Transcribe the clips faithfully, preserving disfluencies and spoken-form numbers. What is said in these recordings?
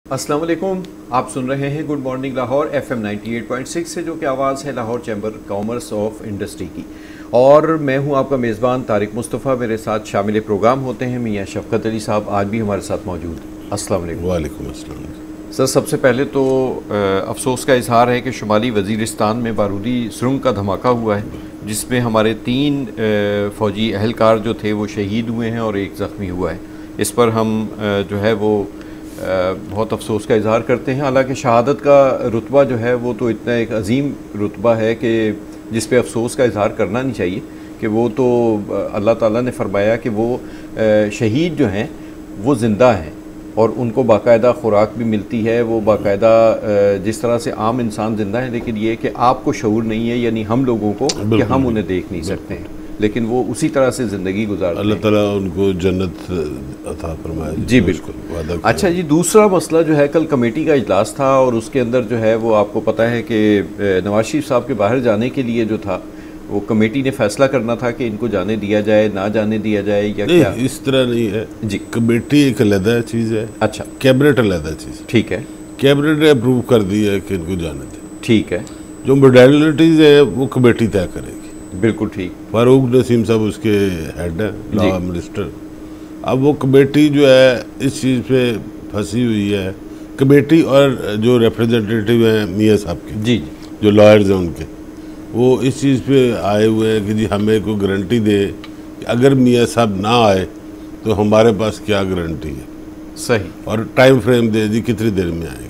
अस्सलाम वालेकुम, आप सुन रहे हैं good morning Lahore F M ninety eight point six से, जो कि आवाज़ है Lahore chamber commerce of industry की। और मैं हूं आपका मेज़बान तारिक मुस्तफ़ा। मेरे साथ शामिल प्रोग्राम होते हैं मियाँ शफकत अली साहब, आज भी हमारे साथ मौजूद। अस्सलाम वालेकुम। वालेकुम अस्सलाम। सर, सबसे पहले तो अफसोस का इजहार है कि शुमाली वज़ीरिस्तान में बारूदी सुरंग का धमाका हुआ है, जिसमें हमारे तीन फ़ौजी अहलकार जो थे वो शहीद हुए हैं और एक ज़ख्मी हुआ है। इस पर हम जो है वो बहुत अफसोस का इजहार करते हैं। हालांकि शहादत का रुतबा जो है वो तो इतना एक अजीम रुतबा है कि जिस पे अफसोस का इजहार करना नहीं चाहिए, कि वो तो अल्लाह ताला ने फरमाया कि वो शहीद जो हैं वो ज़िंदा हैं और उनको बाकायदा खुराक भी मिलती है, वो बाकायदा जिस तरह से आम इंसान ज़िंदा है, लेकिन ये कि आपको शऊर नहीं है, यानी हम लोगों को, कि हम उन्हें देख नहीं सकते हैं, लेकिन वो उसी तरह से ज़िंदगी गुजारते हैं। अल्लाह ताला उनको जन्नत अता फरमाए। जी बिल्कुल। अच्छा जी, दूसरा मसला जो है, कल कमेटी का इजलास था और उसके अंदर जो है वो आपको पता है कि नवाज शरीफ साहब के बाहर जाने के लिए जो था वो कमेटी ने फैसला करना था कि इनको जाने दिया जाए, ना जाने दिया जाए, या क्या? इस तरह नहीं है जी। कमेटी एक अलग चीज़ है। अच्छा। कैबिनेट अलग चीज़। ठीक है। कैबिनेट ने अप्रूव कर दिया है कि इनको जाने दें। ठीक है। जो मोडेलिटीज़ है वो कमेटी तय करेगी। बिल्कुल ठीक। फारूक नसीम साहब उसके हेड है, लॉ मिनिस्टर। अब वो कमेटी जो है इस चीज़ पे फंसी हुई है, कमेटी और जो रिप्रेजेंटेटिव हैं मियाँ साहब के, जी जो लॉयर्स हैं उनके, वो इस चीज़ पे आए हुए हैं कि जी हमें कोई गारंटी दे कि अगर मियाँ साहब ना आए तो हमारे पास क्या गारंटी है। सही। और टाइम फ्रेम दे जी कितनी देर में आएगी।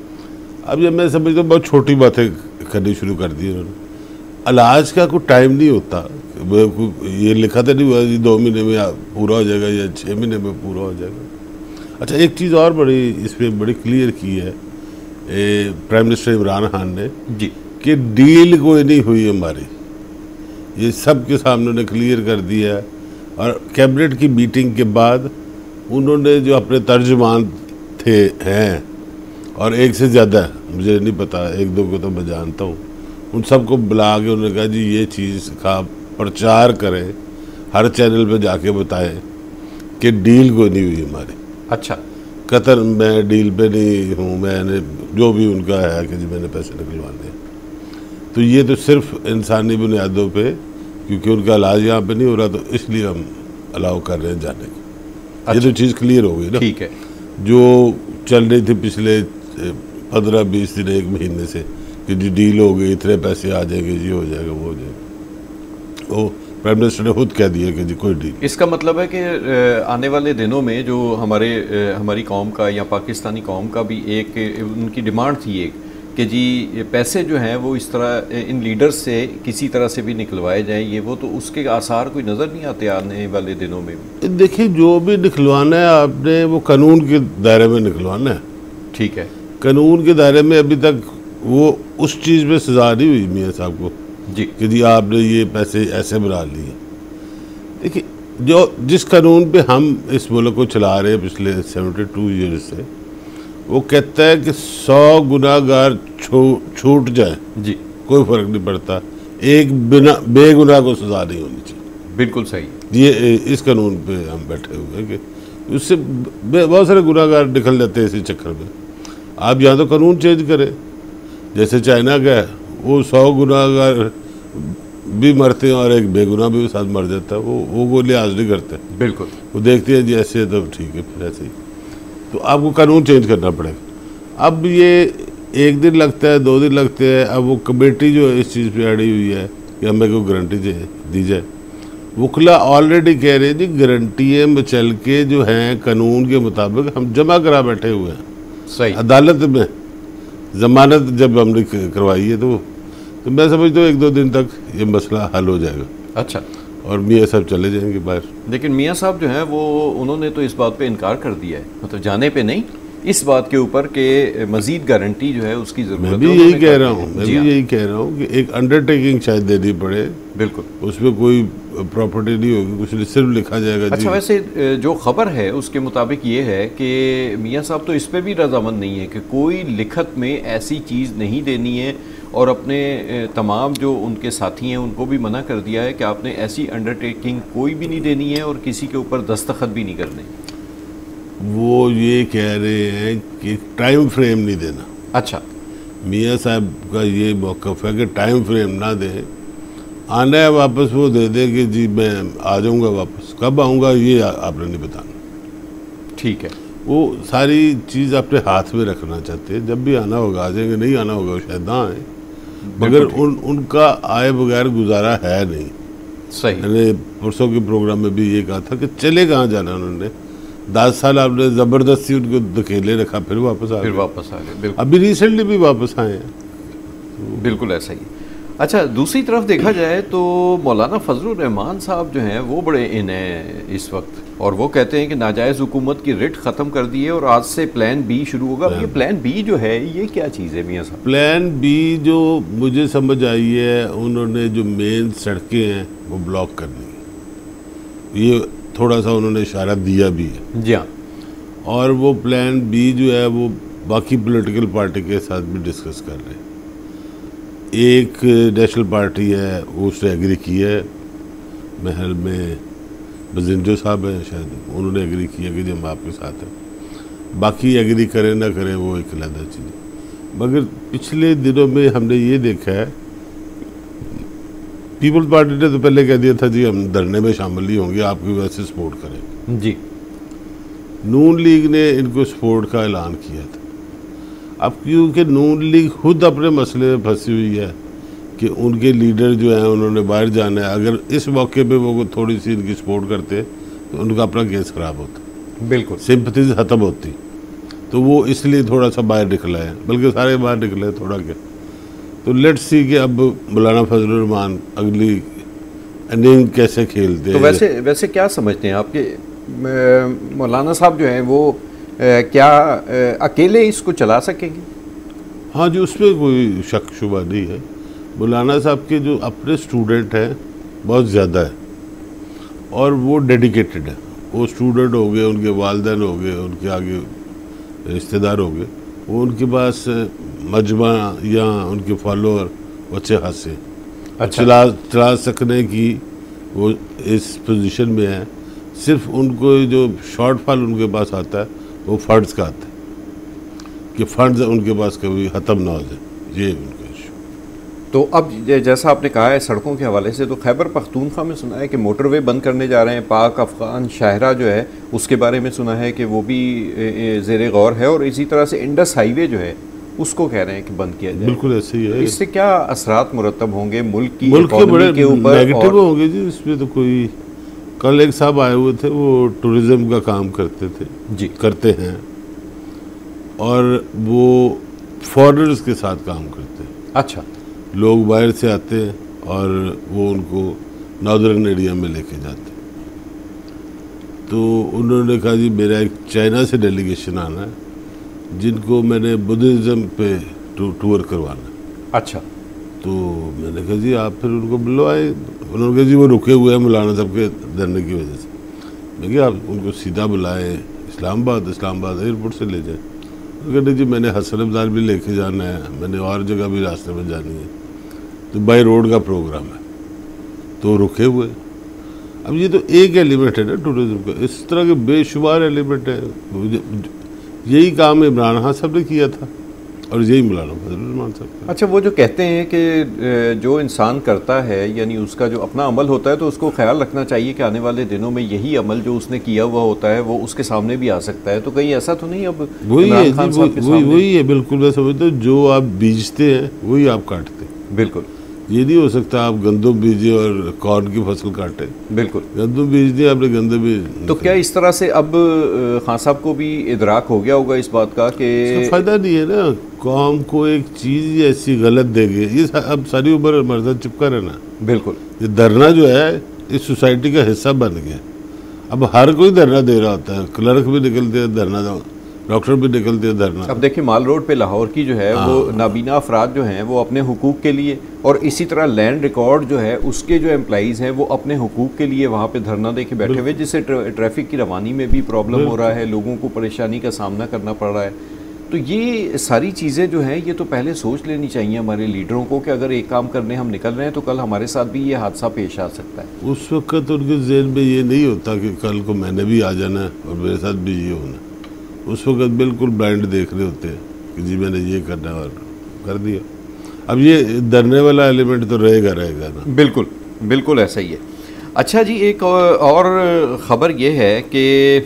अब ये मैं समझता हूँ बहुत छोटी बातें करनी शुरू कर दी उन्होंने। इलाज का कोई टाइम नहीं होता, ये लिखा तो नहीं हुआ जी दो महीने में पूरा हो जाएगा या छः महीने में पूरा हो जाएगा। अच्छा, एक चीज़ और बड़ी इस पर बड़ी क्लियर की है प्राइम मिनिस्टर इमरान खान ने जी कि डील कोई नहीं हुई हमारी, ये सब के सामने उन्होंने क्लियर कर दिया है। और कैबिनेट की मीटिंग के बाद उन्होंने जो अपने तर्जमान थे हैं, और एक से ज़्यादा मुझे नहीं पता, एक दो को तो मैं जानता हूँ, उन सबको बुला के उन्होंने कहा जी ये चीज़ का प्रचार करें, हर चैनल पे जाके बताएं कि डील कोई नहीं हुई हमारी। अच्छा। कतर मैं डील पे नहीं हूँ, मैंने जो भी उनका है कि जी मैंने पैसे निकलवाने हैं, तो ये तो सिर्फ इंसानी बुनियादों पे, क्योंकि उनका इलाज यहाँ पे नहीं हो रहा तो इसलिए हम अलाउ कर रहे हैं जाने को। अच्छा। ये तो चीज़ क्लियर हो गई ना। ठीक है। जो चल रही थी पिछले पंद्रह बीस दिन एक महीने से कि जी डील हो गई, इतने पैसे आ जाएंगे, जी हो जाएगा, वो हो जाएगा, वो प्राइम मिनिस्टर ने खुद कह दिया कि जी कोई डील। इसका मतलब है कि आने वाले दिनों में जो हमारे हमारी कौम का या पाकिस्तानी कौम का भी एक उनकी डिमांड थी एक कि जी पैसे जो हैं वो इस तरह इन लीडर्स से किसी तरह से भी निकलवाए जाएं, ये वो, तो उसके आसार कोई नज़र नहीं आते आने वाले दिनों में भी। देखिए, जो भी निकलवाना है आपने वो कानून के दायरे में निकलवाना है। ठीक है। कानून के दायरे में अभी तक वो उस चीज़ में सजा नहीं हुई मियाँ साहब को जी कि जी आपने ये पैसे ऐसे बना लिए। देखिए, जो जिस कानून पे हम इस मुल्क को चला रहे हैं पिछले सेवेंटी टू ईयर्स से, वो कहता है कि सौ गुनाहगार छूट जाए जी, कोई फ़र्क नहीं पड़ता, एक बिना बेगुनाह को सजा नहीं होनी चाहिए। बिल्कुल सही। ये इस कानून पे हम बैठे हुए हैं कि उससे बहुत सारे गुनाहगार निकल जाते हैं इसी चक्कर में। आप यहाँ तो कानून चेंज करें, जैसे चाइना का है, वो सौ गुनाहगार भी मरते हैं और एक बेगुनाह भी साथ मर जाता है, वो वो वो लिहाज नहीं करते। बिल्कुल। वो देखते हैं जी ऐसे तो ठीक है, फिर ऐसे ही, तो आपको कानून चेंज करना पड़ेगा। अब ये एक दिन लगता है, दो दिन लगते हैं। अब वो कमेटी जो इस चीज़ पे अड़ी हुई है कि हमें कोई गारंटी दी जाए, वकला ऑलरेडी कह रहे हैं जी गारंटियाँ चल के जो हैं कानून के मुताबिक हम जमा करा बैठे हुए हैं। सही। अदालत में ज़मानत जब हमने करवाई है तो तो मैं समझता हूँ एक दो दिन तक ये मसला हल हो जाएगा। अच्छा। और मियाँ साहब चले जाएंगे बाहर। लेकिन मियाँ साहब जो हैं वो उन्होंने तो इस बात पे इनकार कर दिया है, मतलब जाने पे नहीं, इस बात के ऊपर के मज़ीद गारंटी जो है उसकी ज़रूरत है। मैं भी यही कह रहा हूँ मैं भी यही कह रहा हूँ कि एक अंडरटेकिंग शायद देनी पड़े। बिल्कुल। उसमें कोई प्रॉपर्टी नहीं होगी, कुछ सिर्फ लिखा जाएगा। अच्छा, वैसे जो खबर है उसके मुताबिक ये है कि मियाँ साहब तो इस पर भी रजामंद नहीं है कि कोई लिखत में ऐसी चीज़ नहीं देनी है, और अपने तमाम जो उनके साथी हैं उनको भी मना कर दिया है कि आपने ऐसी अंडरटेकिंग कोई भी नहीं देनी है और किसी के ऊपर दस्तखत भी नहीं करने। वो ये कह रहे हैं कि टाइम फ्रेम नहीं देना। अच्छा, मियाँ साहब का ये मौक़िफ़ है कि टाइम फ्रेम ना दें, आना है वापस वो दे दे कि जी मैं आ जाऊँगा वापस, कब आऊँगा ये आपने नहीं बताना। ठीक है, वो सारी चीज़ अपने हाथ में रखना चाहते हैं, जब भी आना होगा आ जाएंगे, नहीं आना होगा शायद ना आए, मगर उन उनका आए बगैर गुजारा है नहीं। सही। मैंने परसों के प्रोग्राम में भी ये कहा था कि चले कहाँ जाना, उन्होंने दस साल आपने ज़बरदस्ती उनको धकेले रखा, फिर वापस आ फिर गए वापस आ गए। अभी रिसेंटली भी वापस आए हैं। बिल्कुल ऐसा ही। अच्छा, दूसरी तरफ देखा जाए तो मौलाना फजलुर रहमान साहब जो हैं वो बड़े इन हैं इस वक्त, और वो कहते हैं कि नाजायज़ हुकूमत की रिट ख़त्म कर दी है और आज से प्लान बी शुरू होगा। ये प्लान बी जो है ये क्या चीज़ है मियाँ साहब? प्लान बी जो मुझे समझ आई है, उन्होंने जो मेन सड़कें हैं वो ब्लॉक करनी, ये थोड़ा सा उन्होंने इशारा दिया भी है। जी हाँ। और वो प्लान बी जो है वो बाकी पॉलिटिकल पार्टी के साथ भी डिस्कस कर रहे हैं। एक नेशनल पार्टी है वो उसने एग्री की है, महल में बजिंजो साहब हैं शायद, उन्होंने एग्री किया कि जी हम आपके साथ हैं। बाकी एग्री करें ना करें वो एक अलग चीज़। मगर पिछले दिनों में हमने ये देखा है, पीपल्स पार्टी ने तो पहले कह दिया था जी हम धरने में शामिल नहीं होंगे, आपकी वजह से सपोर्ट करेंगे जी। नून लीग ने इनको सपोर्ट का ऐलान किया था। अब क्योंकि नून लीग खुद अपने मसले में फंसी हुई है कि उनके लीडर जो हैं उन्होंने बाहर जाना है, अगर इस मौके पे वो थोड़ी सी इनकी सपोर्ट करते तो उनका अपना केस ख़राब होता, बिल्कुल सिंपैथी ख़त्म होती, तो वो इसलिए थोड़ा सा बाहर निकला है, बल्कि सारे बाहर निकले थोड़ा क्या। तो लेट्स सी कि अब मौलाना फजलुर रहमान अगली इनिंग कैसे खेलते हैं। तो वैसे वैसे क्या समझते हैं आपके मौलाना साहब जो हैं वो ए, क्या ए, अकेले इसको चला सकेंगे? हाँ जी, उसमें कोई शक शुबा नहीं है। मौलाना साहब के जो अपने स्टूडेंट हैं बहुत ज़्यादा है और वो डेडिकेटेड है। वो स्टूडेंट हो गए, उनके वालिदैन हो गए, उनके आगे रिश्तेदार हो गए, वो उनके पास मजमा या उनके फॉलोअर अच्छे खासे अच्छा। चला चला सकने की वो इस पोजीशन में है। सिर्फ उनको जो शॉर्टफॉल उनके पास आता है वो फंड्स का आता है कि फंड्स उनके पास कभी ख़त्म ना हो जाए, ये उनका इशू। तो अब जैसा आपने कहा है सड़कों के हवाले से, तो खैबर पख्तूनख्वा में सुना है कि मोटरवे बंद करने जा रहे हैं, पाक अफगान शाहरा जो है उसके बारे में सुना है कि वो भी ज़ेरे गौर है, और इसी तरह से इंडस हाईवे जो है उसको कह रहे हैं कि बंद किया जाए। बिल्कुल ऐसे ही है। इससे क्या असरात मुरतब होंगे मुल्क की मुल्क के बड़े के ऊपर? नेगेटिव होंगे जी, इसमें तो कोई। कल एक साहब आए हुए थे, वो टूरिज़्म का काम करते थे जी, करते हैं, और वो फॉरेनर्स के साथ काम करते हैं। अच्छा। लोग बाहर से आते हैं और वो उनको नॉर्दर्न एरिया में लेके जाते हैं। तो उन्होंने कहा जी मेरा एक चाइना से डेलीगेशन आना है जिनको मैंने बुद्धिज़्म पे टू, टूर करवाना है। अच्छा। तो मैंने कहा जी आप फिर उनको बुलवाए। उन्होंने कहा जी वो रुके हुए हैं मौलाना साहब के धरने की वजह से। मैं क्या आप उनको सीधा बुलाएं इस्लामाबाद, इस्लामाबाद एयरपोर्ट से ले जाएं। कहते जी मैंने हसन अब्दाल भी लेके जाना है, मैंने और जगह भी रास्ते में जानी है, तो बाई रोड का प्रोग्राम है, तो रुके हुए। अब ये तो एक एलिमेंट है ना टूरिज़्म का, इस तरह के बेशुमार एलिमेंट है। यही काम इमरान खान साहब ने किया था और यही मौलाना फजलुर रहमान साहब। अच्छा, वो जो कहते हैं कि जो इंसान करता है यानी उसका जो अपना अमल होता है तो उसको ख्याल रखना चाहिए कि आने वाले दिनों में यही अमल जो उसने किया हुआ होता है वो उसके सामने भी आ सकता है, तो कहीं ऐसा तो नहीं? अब वही है वही वही है बिल्कुल। मैं समझता हूँ जो आप बीजते हैं वही आप काटते हैं। बिल्कुल, ये नहीं हो सकता आप गंदम बीजे और कॉर्न की फसल काटे। बिल्कुल, गंदम बीज दिया आपने, गंदम बीज। तो क्या इस तरह से अब खान साहब को भी इदराक हो गया होगा इस बात का कि फायदा नहीं है ना, कौम को एक चीज़ ऐसी गलत देंगे, ये अब सारी उम्र हमारे साथ चिपका रहना। बिल्कुल, ये धरना जो है इस सोसाइटी का हिस्सा बन गया। अब हर कोई धरना दे रहा होता है, क्लर्क भी निकलते हैं धरना, डॉक्टर भी निकलते हैं धरना। अब देखिए माल रोड पे लाहौर की जो है वो नाबीना अफराद जो हैं वो अपने हुकूक के लिए, और इसी तरह लैंड रिकॉर्ड जो है उसके जो एम्प्लॉइज़ हैं वो अपने हुकूक के लिए वहाँ पे धरना दे के बैठे हुए, जिससे ट्रैफिक की रवानी में भी प्रॉब्लम हो रहा है, लोगों को परेशानी का सामना करना पड़ रहा है। तो ये सारी चीज़ें जो हैं ये तो पहले सोच लेनी चाहिए हमारे लीडरों को कि अगर एक काम करने हम निकल रहे हैं तो कल हमारे साथ भी ये हादसा पेश आ सकता है। उस वक्त उनके ज़हन में ये नहीं होता कि कल को मैंने भी आ जाना है और मेरे साथ भी ये होना। उस वक्त बिल्कुल ब्लाइंड देख रहे होते हैं कि जी मैंने ये करना और कर दिया। अब ये डरने वाला एलिमेंट तो रहेगा रहेगा ना। बिल्कुल बिल्कुल ऐसा ही है। अच्छा जी, एक और ख़बर ये है कि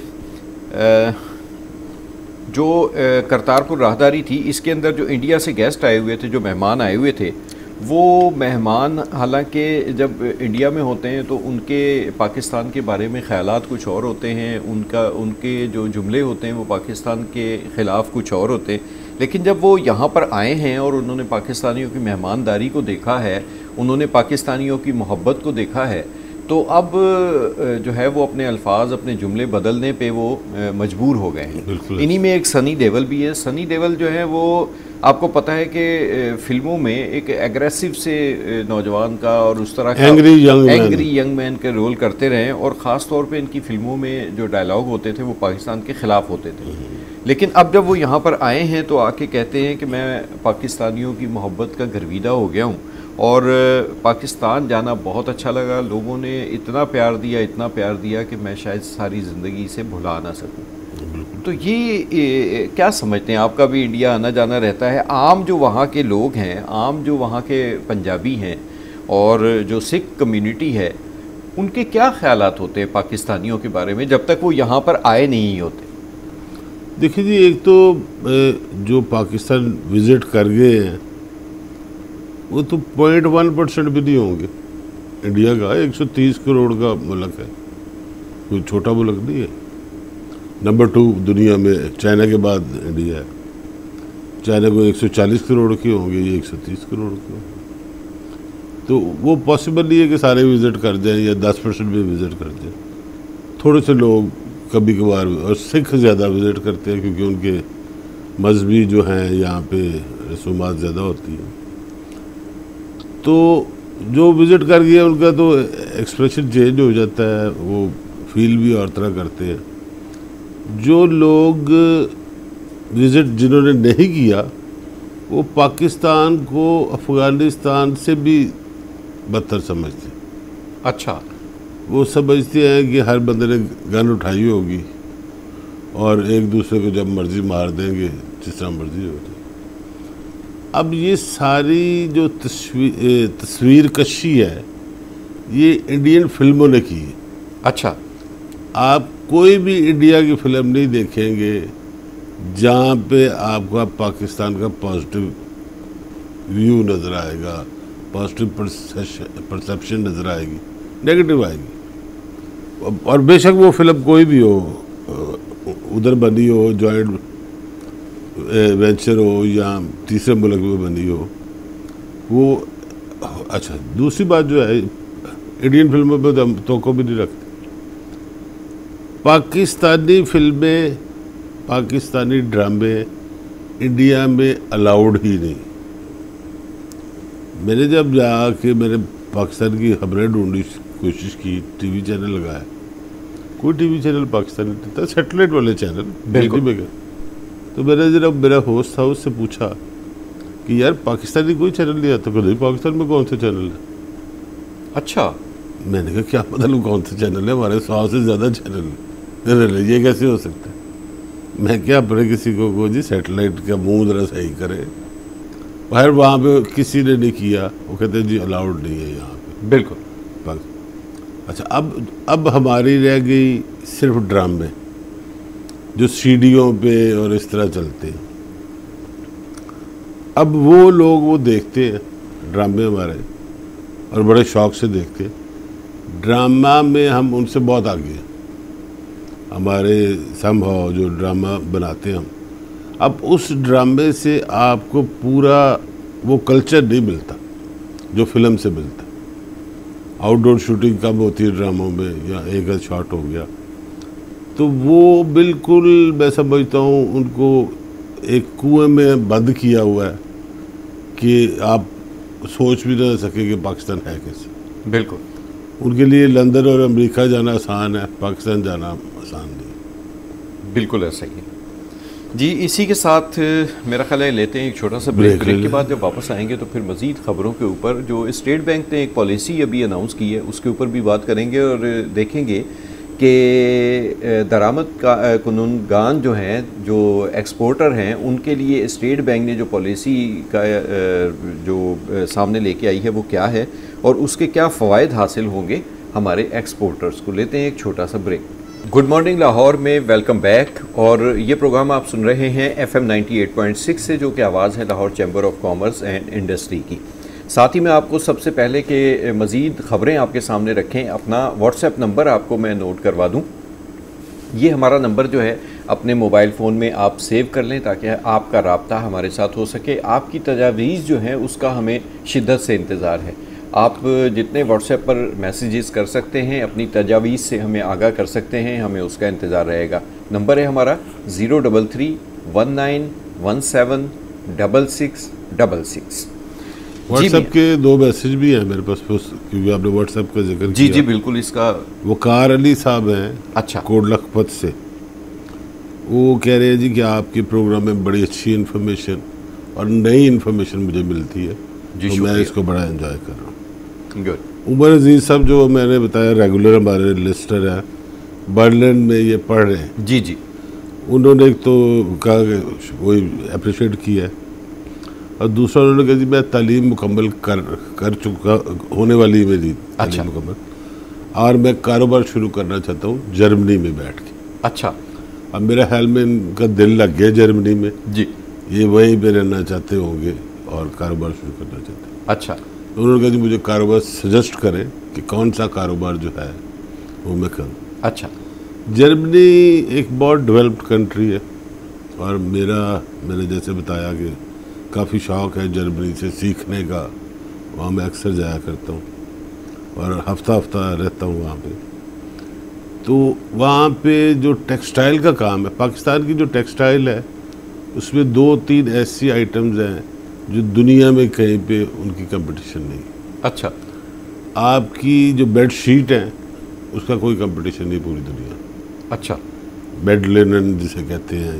जो करतारपुर राहदारी थी, इसके अंदर जो इंडिया से गेस्ट आए हुए थे, जो मेहमान आए हुए थे, वो मेहमान हालांकि जब इंडिया में होते हैं तो उनके पाकिस्तान के बारे में ख़यालात कुछ और होते हैं, उनका उनके जो जुमले होते हैं वो पाकिस्तान के ख़िलाफ़ कुछ और होते हैं। लेकिन जब वो यहाँ पर आए हैं और उन्होंने पाकिस्तानियों की मेहमानदारी को देखा है, उन्होंने पाकिस्तानियों की मोहब्बत को देखा है, तो अब जो है वो अपने अल्फाज, अपने जुमले बदलने पे वो मजबूर हो गए हैं। इन्हीं में एक सनी देओल भी है। सनी देओल जो है वो आपको पता है कि फिल्मों में एक एग्रेसिव से नौजवान का और उस तरह का angry young man angry young man के रोल करते रहे, और ख़ास तौर पे इनकी फिल्मों में जो डायलॉग होते थे वो पाकिस्तान के ख़िलाफ़ होते थे। लेकिन अब जब वो यहाँ पर आए हैं तो आके कहते हैं कि मैं पाकिस्तानियों की मोहब्बत का गर्विदा हो गया हूँ और पाकिस्तान जाना बहुत अच्छा लगा, लोगों ने इतना प्यार दिया इतना प्यार दिया कि मैं शायद सारी ज़िंदगी से भुला ना सकूं। तो ये, ये क्या समझते हैं? आपका भी इंडिया आना जाना रहता है, आम जो वहाँ के लोग हैं, आम जो वहाँ के पंजाबी हैं और जो सिख कम्युनिटी है, उनके क्या ख्यालात होते हैं पाकिस्तानियों के बारे में जब तक वो यहाँ पर आए नहीं होते? देखिए जी, एक तो जो पाकिस्तान विज़िट कर गए हैं वो तो पॉइंट वन परसेंट भी नहीं होंगे। इंडिया का एक सौ तीस करोड़ का मुल्क है, कोई छोटा मुल्क नहीं है। नंबर टू दुनिया में चाइना के बाद इंडिया है। चाइना को एक सौ चालीस करोड़ के होंगे, ये एक सौ तीस करोड़ के होंगे। तो वो पॉसिबल नहीं है कि सारे विज़िट कर जाएं या दस परसेंट भी विज़िट कर जाएं। थोड़े से लोग कभी कभार, और सिख ज़्यादा विज़िट करते हैं क्योंकि उनके मजहबी जो हैं यहाँ पे रसूमात ज़्यादा होती हैं। तो जो विज़िट कर गया उनका तो एक्सप्रेशन चेंज हो जाता है, वो फील भी और तरह करते हैं। जो लोग विज़िट जिन्होंने नहीं किया वो पाकिस्तान को अफ़गानिस्तान से भी बदतर समझते हैं। अच्छा, वो समझते हैं कि हर बंदे ने गन उठाई होगी और एक दूसरे को जब मर्ज़ी मार देंगे, जिस तरह मर्ज़ी हो जाए। अब ये सारी जो तस्वीर तस्वीर कशी है ये इंडियन फिल्मों ने की है। अच्छा, आप कोई भी इंडिया की फिल्म नहीं देखेंगे जहाँ पे आपका पाकिस्तान का पॉजिटिव व्यू नज़र आएगा, पॉजिटिव परसेप्शन नज़र आएगी, नेगेटिव आएगी। और बेशक वो फिल्म कोई भी हो, उधर बनी हो, जॉइंट वेंचर हो या तीसरे मुल्क में बनी हो, वो अच्छा। दूसरी बात जो है, इंडियन फिल्मों में तो हम तोको भी नहीं रखते। पाकिस्तानी फिल्में, पाकिस्तानी ड्रामे इंडिया में अलाउड ही नहीं। मैंने जब जाके मैंने पाकिस्तान की खबरें ढूंढने की कोशिश की, टीवी चैनल लगाया, कोई टीवी चैनल पाकिस्तानी नहीं था, सैटेलाइट वाले चैनल बिल्कुल में गए। तो मैंने जब मेरा होस्ट था उससे पूछा कि यार पाकिस्तानी कोई चैनल नहीं आता? तो नहीं, पाकिस्तान में कौन से चैनल है? अच्छा, मैंने कहा क्या पता नहीं कौन सा चैनल है, हमारे सौ से ज़्यादा चैनल है, ये कैसे हो सकता है? मैं क्या अपने किसी को को जी सैटेलाइट का मुंह जरा सही करे। बाहर वहाँ पे किसी ने नहीं किया, वो कहते जी अलाउड नहीं है यहाँ पे। बिल्कुल। अच्छा, अब अब हमारी रह गई सिर्फ ड्रामे जो सीडीओं पे और इस तरह चलते हैं। अब वो लोग वो देखते हैं ड्रामे हमारे और बड़े शौक से देखते हैं। ड्रामा में हम उनसे बहुत आगे हैं, हमारे संभव जो ड्रामा बनाते हैं हम। अब उस ड्रामे से आपको पूरा वो कल्चर नहीं मिलता जो फिल्म से मिलता। आउटडोर शूटिंग कम होती है ड्रामों में, या एक आध शॉट हो गया, तो वो बिल्कुल मैं समझता हूँ उनको एक कुएं में बंद किया हुआ है कि आप सोच भी ना सके कि पाकिस्तान है कैसे। बिल्कुल, उनके लिए लंदन और अमेरिका जाना आसान है, पाकिस्तान जाना आसान नहीं। बिल्कुल ऐसा ही है जी। इसी के साथ मेरा ख्याल है लेते हैं एक छोटा सा ब्रेक। ब्रेक के बाद जब वापस आएंगे तो फिर मज़ीद ख़बरों के ऊपर, जो स्टेट बैंक ने एक पॉलिसी अभी अनाउंस की है उसके ऊपर भी बात करेंगे और देखेंगे कि दरामद का कानूनगान जो हैं, जो एक्सपोर्टर हैं, उनके लिए स्टेट बैंक ने जो पॉलिसी का जो सामने लेके आई है वो क्या है और उसके क्या फ़वाइद हासिल होंगे हमारे एक्सपोर्टर्स को। लेते हैं एक छोटा सा ब्रेक। गुड मॉर्निंग लाहौर में वेलकम बैक। और ये प्रोग्राम आप सुन रहे हैं F M ninety eight point six से, जो कि आवाज़ है Lahore chamber of commerce and industry की। साथ ही मैं आपको सबसे पहले के मज़ीद ख़बरें आपके सामने रखें, अपना व्हाट्सएप नंबर आपको मैं नोट करवा दूं। ये हमारा नंबर जो है अपने मोबाइल फ़ोन में आप सेव कर लें ताकि आपका राब्ता हमारे साथ हो सके। आपकी तजावीज़ जो है उसका हमें शिद्दत से इंतज़ार है। आप जितने व्हाट्सएप पर मैसेजेस कर सकते हैं, अपनी तजावीज़ से हमें आगाह कर सकते हैं, हमें उसका इंतज़ार रहेगा। नंबर है हमारा zero double three one nine one seven double six double six. WhatsApp के दो मैसेज भी हैं मेरे पास, क्योंकि आपने व्हाट्सएप का जिक्र जी किया। जी बिल्कुल। इसका वकार अली साहब हैं, अच्छा, कोट लखपत से। वो कह रहे हैं जी कि आपके प्रोग्राम में बड़ी अच्छी इन्फॉर्मेशन और नई इन्फॉर्मेशन मुझे मिलती है, तो मैं इसको बड़ा एंजॉय कर रहा हूँ। गुड। उमर अजीज़ साहब जो मैंने बताया रेगुलर हमारे लिस्टर हैं, बर्लिन में ये पढ़ रहे हैं। जी जी। उन्होंने एक तो कहा कि वही अप्रिशिएट किया है, और दूसरा उन्होंने कहा जी मैं तालीम मुकम्मल कर कर चुका होने वाली मेरी अच्छा मुकम्मल, और मैं कारोबार शुरू करना चाहता हूँ जर्मनी में बैठ के। अच्छा। अब मेरा ख्याल में इनका दिल लग गया जर्मनी में जी, ये वहीं पे रहना चाहते होंगे और कारोबार शुरू करना चाहते हैं। अच्छा। तो उन्होंने कहा जी मुझे कारोबार सजेस्ट करें कि कौन सा कारोबार जो है वो मैं करूँ। अच्छा। जर्मनी एक बहुत डेवलप्ड कंट्री है, और मेरा मैंने जैसे बताया कि काफ़ी शौक़ है जर्मनी से सीखने का। वहाँ मैं अक्सर जाया करता हूँ और हफ्ता हफ्ता रहता हूँ वहाँ पे। तो वहाँ पे जो टेक्सटाइल का काम है, पाकिस्तान की जो टेक्सटाइल है उसमें दो तीन ऐसी आइटम्स हैं जो दुनिया में कहीं पे उनकी कंपटीशन नहीं। अच्छा। आपकी जो बेड शीट है उसका कोई कंपटीशन नहीं पूरी दुनिया। अच्छा। बेड लिनन जिसे कहते हैं,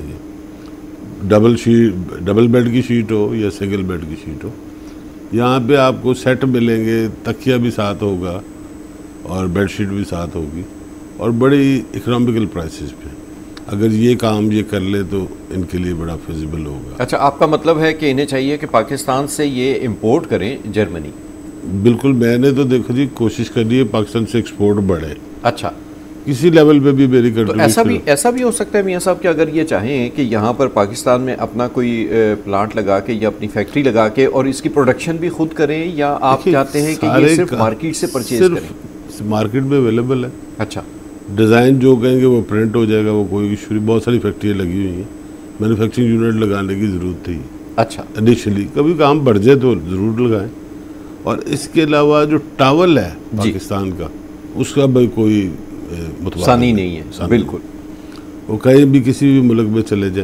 ये डबल शीट, डबल बेड की शीट हो या सिंगल बेड की शीट हो, यहाँ पे आपको सेट मिलेंगे, तकिया भी साथ होगा और बेडशीट भी साथ होगी, और बड़ी इकोनॉमिकल प्राइसेस पे। अगर ये काम ये कर ले तो इनके लिए बड़ा फिजिबल होगा। अच्छा, आपका मतलब है कि इन्हें चाहिए कि पाकिस्तान से ये इंपोर्ट करें जर्मनी? बिल्कुल, मैंने तो देखो जी कोशिश करनी है पाकिस्तान से एक्सपोर्ट बढ़े। अच्छा। किसी लेवल पे भी मेरी तो ऐसा भी ऐसा भी हो सकता है मियां साहब कि अगर ये चाहें कि यहाँ पर पाकिस्तान में अपना कोई प्लांट लगा के या अपनी फैक्ट्री लगा के और इसकी प्रोडक्शन भी खुद करें, या आप चाहते हैं कि ये सिर्फ मार्केट से परचेज करें? मार्केट में अवेलेबल है। अच्छा। डिज़ाइन जो कहेंगे वो प्रिंट हो जाएगा, वो कोई इशू नहीं। बहुत सारी फैक्ट्रियाँ लगी हुई हैं, मैन्युफैक्चरिंग यूनिट लगाने की ज़रूरत थी। अच्छा। इनिशियली कभी काम बढ़ जाए तो ज़रूर लगाएं। और इसके अलावा जो टावल है पाकिस्तान का, उसका भाई कोई सानी नहीं है। बिल्कुल। वो कहीं भी किसी भी मुल्क में चले जाएं,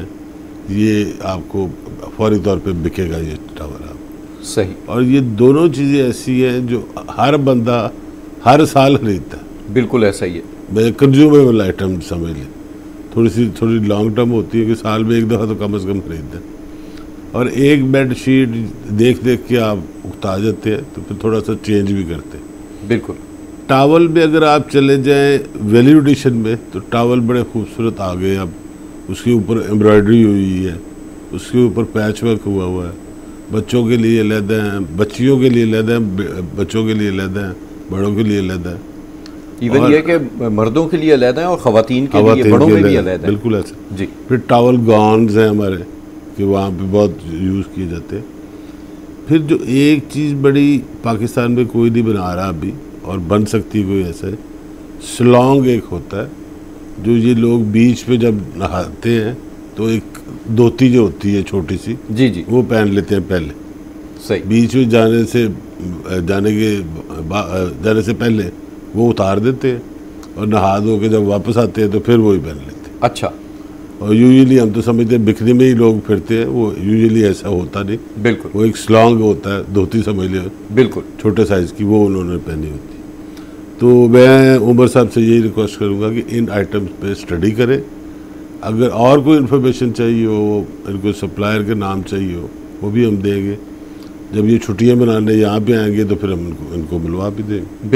ये आपको फौरी तौर पे बिकेगा ये टावर आप। सही। और ये दोनों चीज़ें ऐसी हैं जो हर बंदा हर साल खरीदता है। बिल्कुल ऐसा ही है। मैं कंज्यूमेबल आइटम समझ लें, थोड़ी सी थोड़ी लॉन्ग टर्म होती है कि साल में एक दफ़ा तो कम अज़ कम खरीदते हैं। और एक बेड शीट देख देख के आप उकता जाते हैं, तो फिर थोड़ा सा चेंज भी करते हैं। बिल्कुल। टावल में अगर आप चले जाएं वैल्यू एडिशन में, तो टावल बड़े खूबसूरत आ गए। अब उसके ऊपर एम्ब्रॉयडरी हुई है, उसके ऊपर पैच वर्क हुआ हुआ है, बच्चों के लिए अलग हैं, बच्चियों के लिए अलग हैं, बच्चों के लिए अलग हैं, बड़ों के लिए अलग है। इवन ये कि मर्दों के लिए अलग है और ख़वातीन के लिए, बड़ों में भी अलग है। बिल्कुल ऐसा जी। फिर टावल गॉन्स हैं हमारे, कि वहाँ पे बहुत यूज़ किए जाते हैं। फिर जो एक चीज़ बड़ी पाकिस्तान में कोई नहीं बना रहा अभी, और बन सकती कोई ऐसा है, स्लॉन्ग एक होता है, जो ये लोग बीच पे जब नहाते हैं तो एक धोती जो होती है छोटी सी, जी जी, वो पहन लेते हैं पहले। सही। बीच में जाने से जाने के जाने से पहले वो उतार देते हैं, और नहा धो के जब वापस आते हैं तो फिर वही पहन लेते हैं। अच्छा। और यूजुअली हम तो समझते हैं बिकनी में ही लोग फिरते हैं, वो यूजुअली ऐसा होता नहीं। बिल्कुल। वो एक स्लॉन्ग होता है, धोती समझ लिया। बिल्कुल। छोटे साइज़ की, वो उन्होंने पहनी होती है। तो मैं उमर साहब से यही रिक्वेस्ट करूँगा कि इन आइटम्स पे स्टडी करें। अगर और कोई इन्फॉर्मेशन चाहिए हो, इनको सप्लायर के नाम चाहिए हो, वो भी हम देंगे। जब ये छुट्टियां मनाने यहाँ पे आएंगे तो फिर हम इनको इनको मिलवा भी देंगे। बिल्कुल।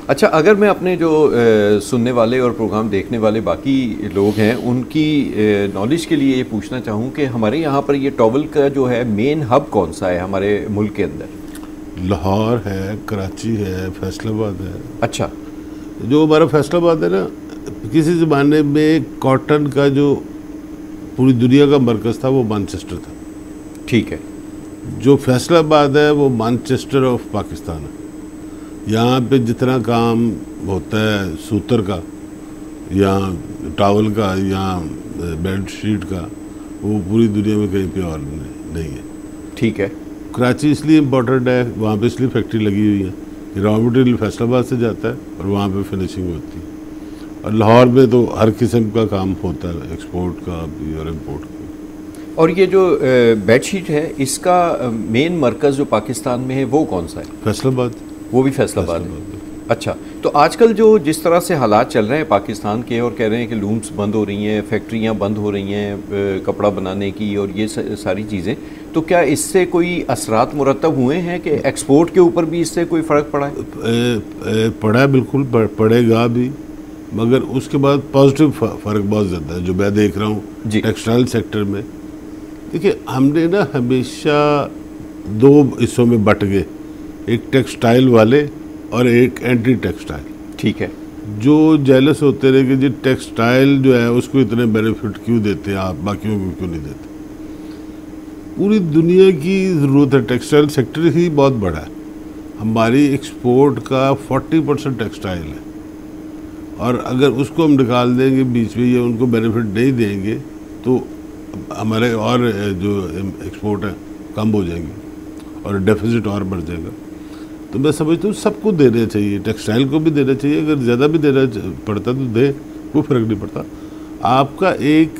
अच्छा, अगर मैं अपने जो ए, सुनने वाले और प्रोग्राम देखने वाले बाकी लोग हैं उनकी नॉलेज के लिए ये पूछना चाहूँ कि हमारे यहाँ पर ये टॉवल का जो है मेन हब कौन सा है हमारे मुल्क के अंदर? लाहौर है, कराची है, फैसलाबाद है। अच्छा, जो हमारा फैसलाबाद है ना, किसी ज़माने में कॉटन का जो पूरी दुनिया का मरकज़ था वो मैनचेस्टर था। ठीक है। जो फैसलाबाद है वो मैनचेस्टर ऑफ पाकिस्तान है। यहाँ पे जितना काम होता है सूतर का या टॉवल का या बेड शीट का, वो पूरी दुनिया में कहीं पे और नहीं है। ठीक है। कराची इसलिए इम्पोर्टेंट है, वहाँ पे इसलिए फैक्ट्री लगी हुई है कि रॉ मटेरियल फैसलाबाद से जाता है और वहाँ पे फिनिशिंग होती है। और लाहौर में तो हर किस्म का काम होता है, एक्सपोर्ट का भी और इम्पोर्ट का। और ये जो बेडशीट है इसका मेन मरकज़ जो पाकिस्तान में है वो कौन सा है? फैसलाबाद। वो भी फैसलाबाद है। अच्छा, तो आजकल जो जिस तरह से हालात चल रहे हैं पाकिस्तान के और कह रहे हैं कि लूम्स बंद हो रही हैं, फैक्ट्रियां बंद हो रही हैं कपड़ा बनाने की और ये सारी चीज़ें, तो क्या इससे कोई असरात मुरतब हुए हैं कि एक्सपोर्ट के ऊपर भी इससे कोई फ़र्क पड़ा है? पड़ा है, बिल्कुल पड़ेगा भी, मगर उसके बाद पॉजिटिव फ़र्क बहुत ज़्यादा है जो मैं देख रहा हूँ टेक्सटाइल सेक्टर में। देखिए, हमने ना हमेशा दो हिस्सों में बट गए, एक टेक्सटाइल वाले और एक एंटी टेक्सटाइल। ठीक है। जो जेलस होते रहे कि जी टेक्सटाइल जो है उसको इतने बेनिफिट क्यों देते हैं आप, बाकियों को क्यों नहीं देते। पूरी दुनिया की ज़रूरत है, टेक्सटाइल सेक्टर ही बहुत बड़ा है। हमारी एक्सपोर्ट का चालीस परसेंट टेक्सटाइल है, और अगर उसको हम निकाल देंगे बीच में या उनको बेनिफिट नहीं देंगे तो हमारे और जो एक्सपोर्ट है कम हो जाएंगे और डेफिसिट और बढ़ जाएगा। तो मैं समझता हूँ सबको देना चाहिए, टेक्सटाइल को भी देना चाहिए, अगर ज़्यादा भी देना पड़ता तो दे, कोई फ़र्क नहीं पड़ता। आपका एक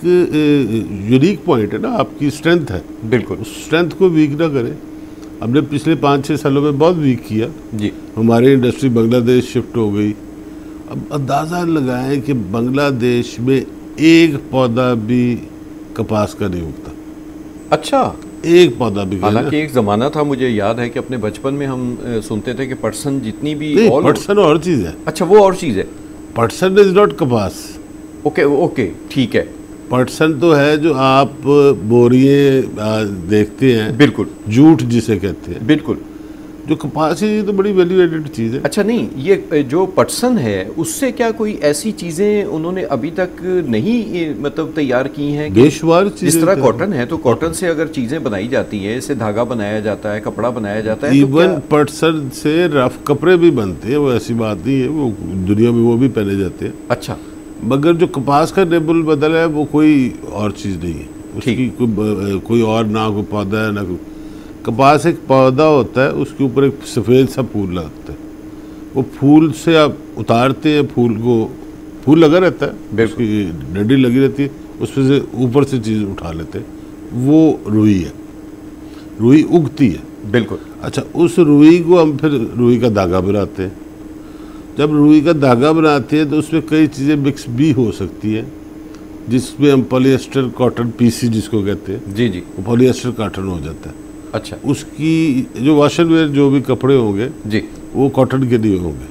यूनिक पॉइंट है ना, आपकी स्ट्रेंथ है, बिल्कुल, उस स्ट्रेंथ को वीक ना करें। हमने पिछले पाँच छः सालों में बहुत वीक किया जी। हमारी इंडस्ट्री बांग्लादेश शिफ्ट हो गई। अब अंदाज़ा लगाएं कि बांग्लादेश में एक पौधा भी कपास का नहीं उगता। अच्छा, एक पौधा भी। हालांकि एक ज़माना था, मुझे याद है कि अपने बचपन में हम सुनते थे कि पटसन जितनी भी पटसन और चीज़ है। अच्छा, वो और चीज़ है। पटसन इज नॉट कपास। ओके ओके, ठीक है। पटसन तो है जो आप बोरिए देखते हैं, बिल्कुल, जूट जिसे कहते हैं, बिल्कुल। जो कपास है ये तो बड़ी वैल्यू एडेड चीज़ है। अच्छा, नहीं, ये जो पटसन है उससे क्या कोई ऐसी चीज़ें उन्होंने अभी तक नहीं मतलब तैयार की हैं? देशवार चीज़ें, जिस तरह कॉटन है तो कॉटन से अगर चीज़ें बनाई जाती हैं, इससे धागा बनाया जाता है, कपड़ा बनाया जाता है, इवन तो पटसन से रफ कपड़े भी बनते हैं, वो ऐसी बात नहीं है, वो दुनिया में वो भी पहने जाते हैं। अच्छा, मगर जो कपास का नेबुल बदल है वो कोई और चीज़ नहीं है, उसकी कोई कोई और ना कोई पौधा है ना कोई। कपास एक पौधा होता है, उसके ऊपर एक सफ़ेद सा फूल लगता है, वो फूल से आप उतारते हैं, फूल को फूल लगा रहता है, उसकी डंडी लगी रहती है, उसमें से ऊपर से चीज़ उठा लेते हैं, वो रुई है, रुई उगती है। बिल्कुल। अच्छा, उस रुई को हम फिर रुई का धागा बनाते हैं। जब रुई का धागा बनाते हैं तो उसमें कई चीज़ें मिक्स भी हो सकती हैं, जिसमें हम पॉलिएस्टर कॉटन पीसी जिसको कहते हैं, जी जी, वो पॉलिएस्टर कॉटन हो जाता है। अच्छा, उसकी जो वॉश एंड वेयर जो भी कपड़े होंगे जी, वो कॉटन के नहीं होंगे।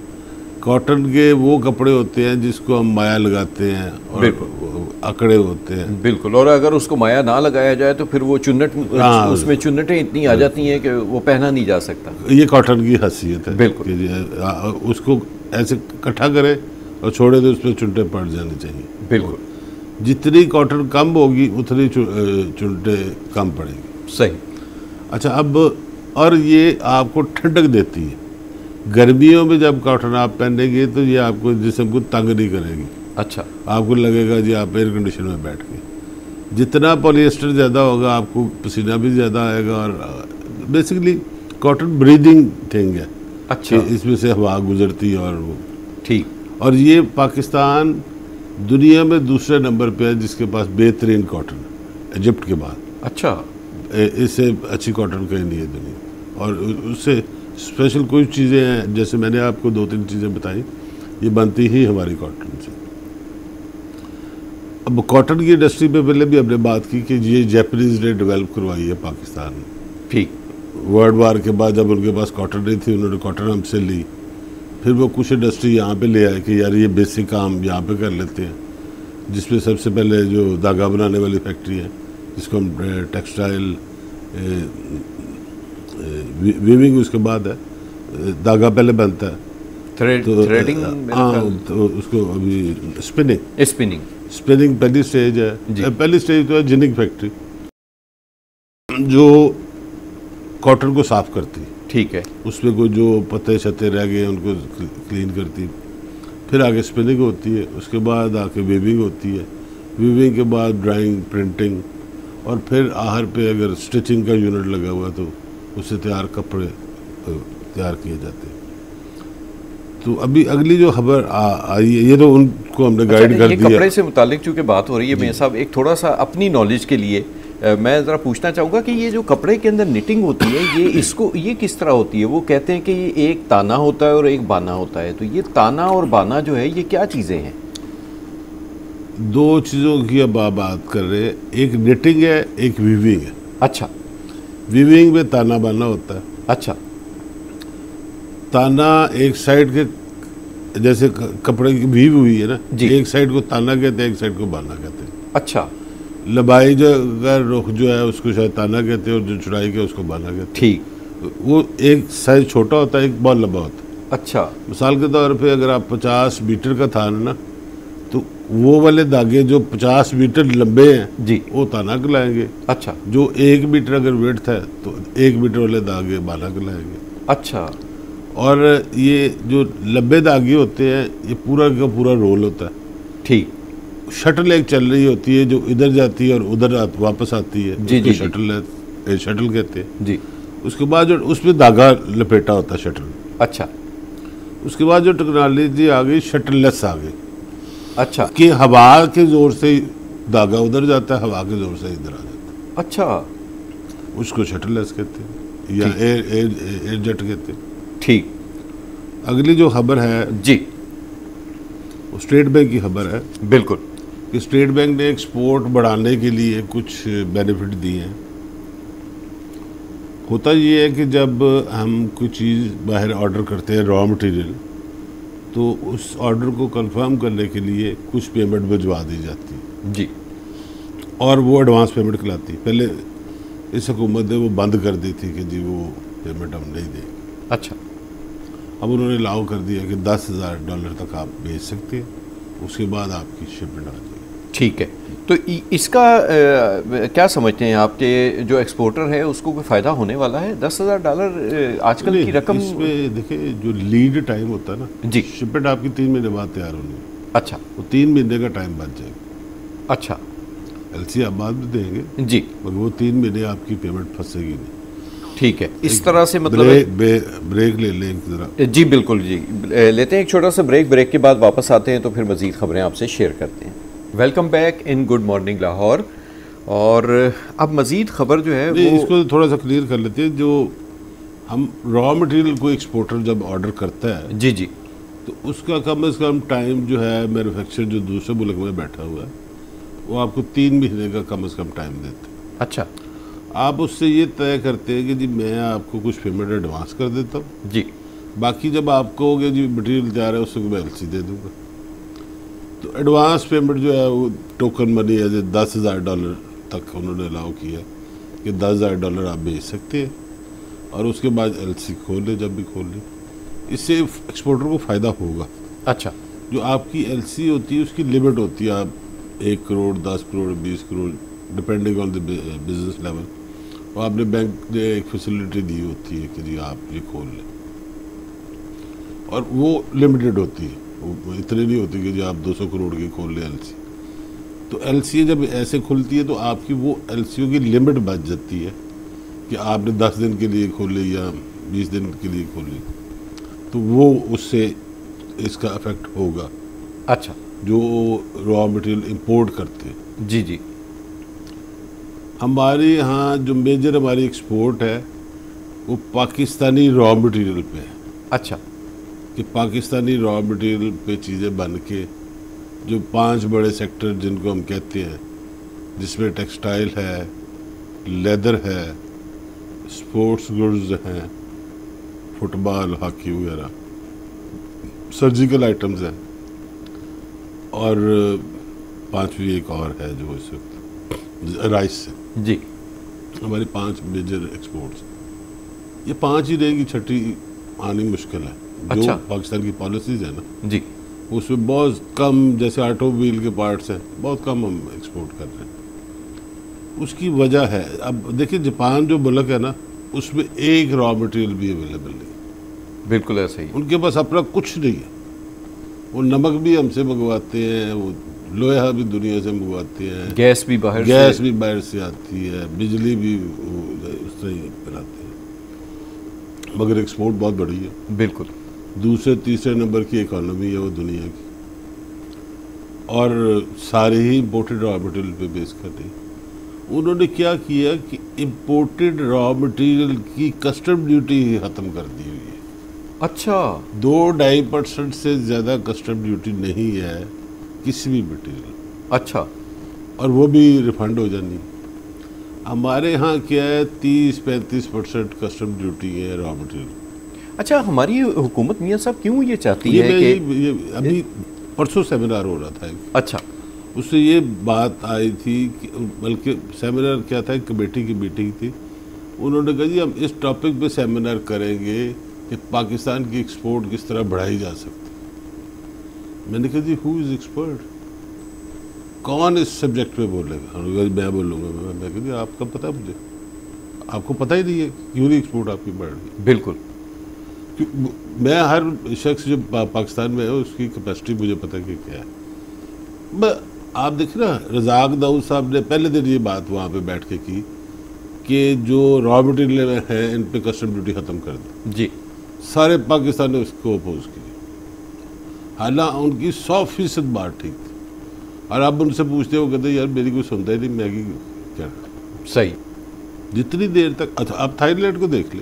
कॉटन के वो कपड़े होते हैं जिसको हम माया लगाते हैं और अकड़े होते हैं। बिल्कुल, और अगर उसको माया ना लगाया जाए तो फिर वो चुन्नट, उसमें चुन्नटें इतनी आ जाती हैं कि वो पहना नहीं जा सकता। ये कॉटन की खासियत है। बिल्कुल, उसको ऐसे इकट्ठा करें और छोड़े तो उसमें चुनटे पड़ जाने चाहिए। बिल्कुल, जितनी कॉटन कम होगी उतनी चुनटे कम पड़ेगी। सही। अच्छा, अब और ये आपको ठंडक देती है। गर्मियों में जब कॉटन आप पहनेंगे तो ये आपको जिस्म को तंग नहीं करेगी। अच्छा, आपको लगेगा जी आप एयर कंडीशन में बैठ गए। जितना पॉलिएस्टर ज़्यादा होगा आपको पसीना भी ज़्यादा आएगा, और बेसिकली कॉटन ब्रीदिंग थिंग है। अच्छा, इसमें से हवा गुजरती है और वो ठीक। और ये पाकिस्तान दुनिया में दूसरे नंबर पे है जिसके पास बेहतरीन कॉटन है, इजिप्ट के बाद। अच्छा, इससे अच्छी कॉटन कहीं नहीं है दुनिया। और उससे स्पेशल कुछ चीज़ें हैं, जैसे मैंने आपको दो तीन चीज़ें बताई, ये बनती ही हमारी कॉटन से। अब कॉटन की इंडस्ट्री पे पहले भी हमने बात की कि ये जापानीज़ ने डेवलप करवाई है पाकिस्तान में। ठीक। वर्ल्ड वार के बाद जब उनके पास कॉटन नहीं थी, उन्होंने कॉटन हमसे ली फिर वो कुछ इंडस्ट्री यहाँ पे ले आए कि यार ये बेसिक काम यहाँ पे कर लेते हैं, जिसमें सबसे पहले जो धागा बनाने वाली फैक्ट्री है जिसको हम टेक्सटाइल वीविंग उसके बाद है, धागा पहले बनता है थ्रेड, तो थ्रेडिंग, हाँ तो उसको अभी स्पिनिंग स्पिनिंग स्पिनिंग पहली स्टेज है। पहली स्टेज तो है जिनिंग फैक्ट्री जो कॉटन को साफ करती, ठीक है, उसमें कोई जो पत्ते शत्ते रह गए उनको क्लीन करती, फिर आगे स्पिनिंग होती है, उसके बाद आके वीविंग होती है, वीविंग के बाद ड्राइंग, प्रिंटिंग, और फिर आहर पे अगर स्टिचिंग का यूनिट लगा हुआ तो उससे तैयार कपड़े तैयार किए जाते हैं। तो अभी अगली जो खबर आई है ये तो उनको हमने गाइड अच्छा, कर ये दिया। कपड़े से मुतालिक चूँकि बात हो रही है, मैं साहब एक थोड़ा सा अपनी नॉलेज के लिए आ, मैं ज़रा पूछना चाहूँगा कि ये जो कपड़े के अंदर निटिंग होती है ये इसको ये किस तरह होती है? वो कहते हैं कि ये एक ताना होता है और एक बाना होता है, तो ये ताना और बाना जो है ये क्या चीज़ें हैं? दो चीज़ों की अब आप बात कर रहे हैं, एक निटिंग है, एक वीविंग है। अच्छा, वीविंग में ताना बाना होता है। अच्छा, ताना एक साइड के जैसे कपड़े की वीव हुई है ना, एक साइड को ताना कहते हैं, एक साइड को बाना कहते हैं। अच्छा, लंबाई जो का रुख जो है उसको शायद ताना कहते हैं और जो चौड़ाई का उसको बाना कहते हैं। ठीक, वो एक साइज छोटा होता है, एक बहुत लंबा होता है। अच्छा, मिसाल के तौर पे अगर आप पचास मीटर का थान ना, तो वो वाले धागे जो पचास मीटर लंबे हैं जी वो ताना कहलाएंगे। अच्छा, जो एक मीटर अगर विड्थ है तो एक मीटर वाले धागे बाना कहलाएंगे। अच्छा, और ये जो लंबे धागे होते हैं ये पूरा का पूरा रोल होता है। ठीक, शटल एक चल रही होती है जो इधर जाती है और उधर आ, वापस आती है, जी जी शटल है, शटल कहते हैं जी। उसके बाद जो उसमें धागा लपेटा होता है शटल। अच्छा, उसके बाद जो टेक्नोलॉजी आ गई शटललेस आ गई। अच्छा, कि हवा के जोर से धागा उधर जाता है, हवा के जोर से इधर आ जाता है। अच्छा, उसको शटललेस कहते हैं या एयर एयर एयर जेट कहते हैं। ठीक, अगली जो खबर है जी वो स्टेट बैंक की खबर है। बिल्कुल, कि स्टेट बैंक ने एक्सपोर्ट बढ़ाने के लिए कुछ बेनिफिट दिए हैं। होता ये है कि जब हम कोई चीज़ बाहर ऑर्डर करते हैं रॉ मटेरियल, तो उस ऑर्डर को कंफर्म करने के लिए कुछ पेमेंट भिजवा दी जाती है जी, और वो एडवांस पेमेंट कहलाती है। पहले इस हुकूमत ने वो बंद कर दी थी कि जी वो पेमेंट हम नहीं देंगे। अच्छा, अब उन्होंने लागू कर दिया कि दस हज़ार डॉलर तक आप भेज सकते हैं, उसके बाद आपकी शिपमेंट आ जाएगी। ठीक है, तो इसका आ, क्या समझते हैं आपके जो एक्सपोर्टर है उसको कोई फ़ायदा होने वाला है? दस हज़ार डॉलर आजकल की रकम। इसमें देखिए जो लीड टाइम होता है ना जी, शिपमेंट आपकी तीन महीने बाद तैयार होनी है। अच्छा, वो तीन महीने का टाइम बच जाएगा। अच्छा, एलसी आप बाद में देंगे जी, मगर वो तीन महीने आपकी पेमेंट फंसेगी नहीं। ठीक है, इस तरह से मतलब ब्रेक, ब्रेक, ब्रेक ले लें जरा। जी बिल्कुल जी, लेते हैं एक छोटा सा ब्रेक। ब्रेक के बाद वापस आते हैं तो फिर मज़ीद ख़बरें आपसे शेयर करते हैं। Welcome back in good morning Lahore. और अब मज़ीद ख़बर जो है वो इसको थोड़ा सा क्लियर कर लेते हैं। जो हम रॉ मटेरियल को एक्सपोर्टर जब ऑर्डर करता है जी जी, तो उसका कम से कम टाइम जो है मैन्युफैक्चर जो दूसरे मुल्क में बैठा हुआ है वो आपको तीन महीने का कम से कम टाइम देते हैं। अच्छा, आप उससे ये तय करते हैं कि जी मैं आपको कुछ पेमेंट एडवांस कर देता हूँ जी, बाकी जब आप कहोगे जी मटेरियल तैयार है उसको मैं एलसी दे दूँगा। तो एडवांस पेमेंट जो है वो टोकन मनी है, दस हज़ार डॉलर तक उन्होंने अलाउ किया कि दस हज़ार डॉलर आप भेज सकते हैं और उसके बाद एलसी खोल ले जब भी खोल ले। इससे एक्सपोर्टर को फ़ायदा होगा। अच्छा, जो आपकी एलसी होती है उसकी लिमिट होती है, आप एक करोड़ दस करोड़ बीस crore depending on the business level, और आपने बैंक ने एक फैसिलिटी दी होती है कि जी आप ये खोल लें, और वो लिमिटेड होती है, वो इतनी नहीं होती कि जी आप दो सौ करोड़ की खोल लें एलसी। तो एलसी जब ऐसे खुलती है तो आपकी वो एलसीओ की लिमिट बच जाती है कि आपने दस दिन के लिए खोल ली या बीस दिन के लिए खोल ली, तो वो उससे इसका अफेक्ट होगा। अच्छा, जो रॉ मटेरियल इंपोर्ट करते हैं जी जी, हमारे यहाँ जो मेजर हमारी एक्सपोर्ट है वो पाकिस्तानी रॉ मटेरियल पे है। अच्छा, कि पाकिस्तानी रॉ मटेरियल पे चीज़ें बन के जो पांच बड़े सेक्टर जिनको हम कहते हैं, जिसमें टेक्सटाइल है, लेदर है, स्पोर्ट्स गुड्स हैं, फुटबॉल हॉकी वगैरह, सर्जिकल आइटम्स हैं, और पांचवी एक और है जो इस वक्त राइस से। जी, हमारी पांच मेजर एक्सपोर्ट्स, ये पांच ही रहेगी, छठी आनी मुश्किल है। अच्छा। जो पाकिस्तान की पॉलिसीज है ना जी, उसमें बहुत कम, जैसे ऑटोमोबाइल के पार्ट्स हैं, बहुत कम हम एक्सपोर्ट कर रहे हैं। उसकी वजह है, अब देखिए जापान जो मुल्क है ना, उसमें एक रॉ मटेरियल भी अवेलेबल नहीं। बिल्कुल ऐसा ही। उनके पास अपना कुछ नहीं है। वो नमक भी हमसे मंगवाते हैं, वो लोहा भी दुनिया से मंगवाते हैं, गैस भी बाहर गैस से भी बाहर से आती है, बिजली भी उस तरह ही बनाते हैं, मगर एक्सपोर्ट बहुत बड़ी है। बिल्कुल। दूसरे तीसरे नंबर की इकोनॉमी है वो दुनिया की, और सारे ही इम्पोर्टेड रॉ मटेरियल पे बेस कर रही। उन्होंने क्या किया कि इम्पोर्टेड रॉ मटेरियल की कस्टम ड्यूटी ही ख़त्म कर दी हुई है। अच्छा। दो ढाई परसेंट से ज़्यादा कस्टम ड्यूटी नहीं है किसी भी मटेरियल। अच्छा। और वो भी रिफंड हो जानी। हमारे यहाँ क्या है, तीस पैंतीस परसेंट कस्टम ड्यूटी है रॉ मटेरियल। अच्छा, हमारी हुकूमत मियां साहब क्यों ये चाहती ये है कि ये, ये अभी परसों सेमिनार हो रहा था एक। अच्छा। उससे ये बात आई थी कि, बल्कि सेमिनार क्या था, एक कमेटी की मीटिंग थी, उन्होंने कहा जी हम इस टॉपिक पे सेमिनार करेंगे कि पाकिस्तान की एक्सपोर्ट किस तरह बढ़ाई जा सकती। मैंने कहा जी हु इज़ एक्सपर्ट, कौन इस सब्जेक्ट पे बोलेगा? मैं बोलूँगा। मैं कहा जी आपका पता मुझे, आपको पता ही नहीं है क्यों नहीं एक्सपोर्ट आपकी बढ़ रही। बिल्कुल। मैं हर शख्स जो पा, पाकिस्तान में है उसकी कैपेसिटी मुझे पता कि क्या है। मैं आप देखिए ना, रज़ाक दाऊद साहब ने पहले दिन ये बात वहाँ पे बैठ के की कि जो रॉ मटेरियल है इन पे कस्टम ड्यूटी ख़त्म कर दो। जी। सारे पाकिस्तान ने उसको अपोज किया, हालांकि उनकी सौ फीसद बात ठीक थी। और अब उनसे पूछते हो, कहते यार मेरी कोई सुनता ही नहीं, मैगी क्या। सही। जितनी देर तक, अच्छा अब थाईलैंड को देख लें।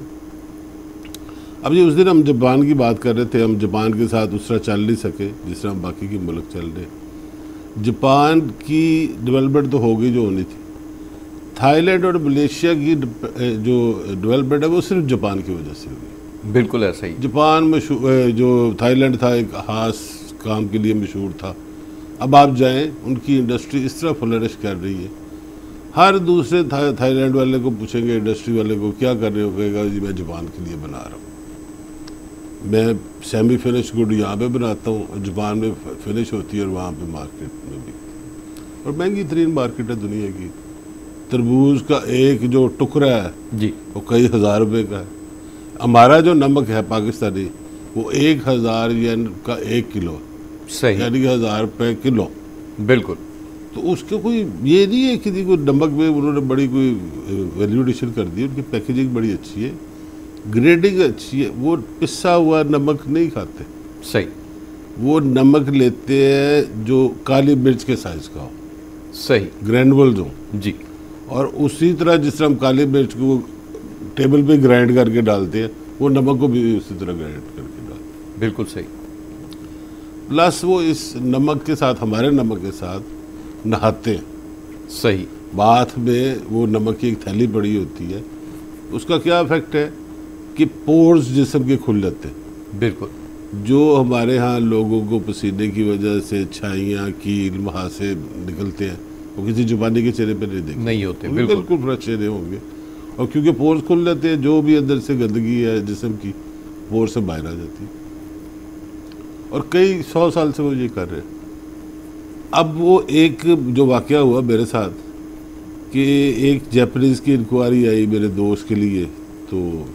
अब ये उस दिन हम जापान की बात कर रहे थे, हम जापान के साथ उस तरह चल नहीं सके जिस तरह हम बाकी के मुल्क चल रहे। जापान की डेवलपमेंट तो हो गई जो होनी थी। थाईलैंड और मलेशिया की जो डेवलपमेंट है वो सिर्फ जापान की वजह से हुई। बिल्कुल ऐसा ही। जापान मशहूर, जो थाईलैंड था एक खास काम के लिए मशहूर था। अब आप जाएं, उनकी इंडस्ट्री इस तरह फ्लरिश कर रही है, हर दूसरे था, थाईलैंड वाले को पूछेंगे, इंडस्ट्री वाले को क्या कर रहे हो, कहेगा जी मैं जापान के लिए बना रहा हूँ। मैं सेमी फिनिश गुड यहाँ पे बनाता हूँ और जापान में फिनिश होती है और वहाँ पे मार्केट में बिकती है, और महंगी तरीन मार्केट है दुनिया की। तरबूज का एक जो टुकड़ा है जी वो कई हज़ार रुपये का है। हमारा जो नमक है पाकिस्तानी वो एक हज़ार येन का एक किलो, सही, यानी कि हज़ार रुपये किलो। बिल्कुल। तो उसके कोई ये नहीं है कि कोई नमक में उन्होंने बड़ी कोई वैल्यू एडिशन कर दी। उनकी पैकेजिंग बड़ी अच्छी है, ग्रेडिंग अच्छी है। वो पिसा हुआ नमक नहीं खाते, सही। वो नमक लेते हैं जो काली मिर्च के साइज़ का हो, सही, ग्रैनुअल्स हो जी। और उसी तरह जिस तरह हम काली मिर्च को टेबल पे ग्राइंड करके डालते हैं, वो नमक को भी उसी तरह ग्राइंड करके डालते हैं। बिल्कुल सही। प्लस वो इस नमक के साथ, हमारे नमक के साथ नहाते हैं। सही। बाथ में वो नमक की एक थैली पड़ी होती है, उसका क्या इफेक्ट है कि पोर्स जिस्म के खुल जाते हैं। बिल्कुल। जो हमारे यहाँ लोगों को पसीने की वजह से छाइयाँ, कील, मुहासे निकलते हैं, वो किसी जापानी के चेहरे पे नहीं देखते, नहीं होते। बिल्कुल बिल्कुल फ्रेश चेहरे होंगे। और क्योंकि पोर्स खुल जाते हैं, जो भी अंदर से गंदगी है जिस्म की, पोर से बाहर आ जाती है। और कई सौ साल से वो ये कर रहे हैं। अब वो एक जो वाक़या हुआ मेरे साथ कि एक जापानीज़ की इंक्वायरी आई मेरे दोस्त के लिए, तो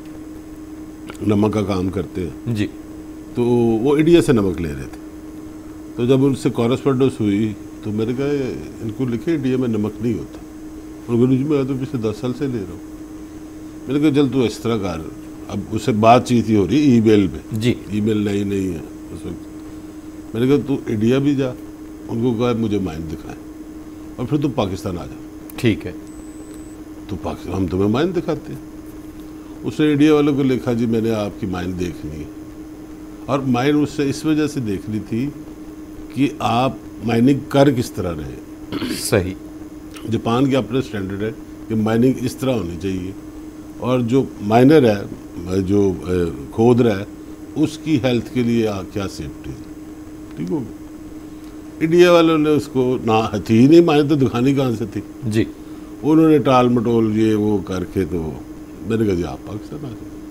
नमक का काम करते हैं जी। तो वो इंडिया से नमक ले रहे थे। तो जब उनसे कॉरेस्पॉन्डेंस हुई तो मैंने कहा इनको लिखे इंडिया में नमक नहीं होता। उन्होंने जी मैं तो पिछले दस साल से ले रहा हूँ। मैंने कहा चल तू इस तरह कर, अब उससे बातचीत ही हो रही ईमेल पे। जी। ईमेल नहीं नहीं है उस वक्त। मैंने कहा तू इंडिया भी जा, उनको कहा मुझे माइन दिखाएं और फिर तू पाकिस्तान आ जा। ठीक है। तो पाकिस्तान हम तुम्हें माइन दिखाते हैं। उसने इंडिया वालों को लिखा जी मैंने आपकी माइन देखनी है, और माइन उससे इस वजह से देखनी थी कि आप माइनिंग कर किस तरह रहे। सही। जापान के अपने स्टैंडर्ड है कि माइनिंग इस तरह होनी चाहिए, और जो माइनर है जो खोद रहा है उसकी हेल्थ के लिए आ, क्या सेफ्टी है, ठीक हो। इंडिया वालों ने उसको ना थी नहीं माने तो दिखानी कहाँ से थी जी। उन्होंने टाल मटोल ये वो करके तो मैंने कहा जी आप पाकिस्तान आ गए।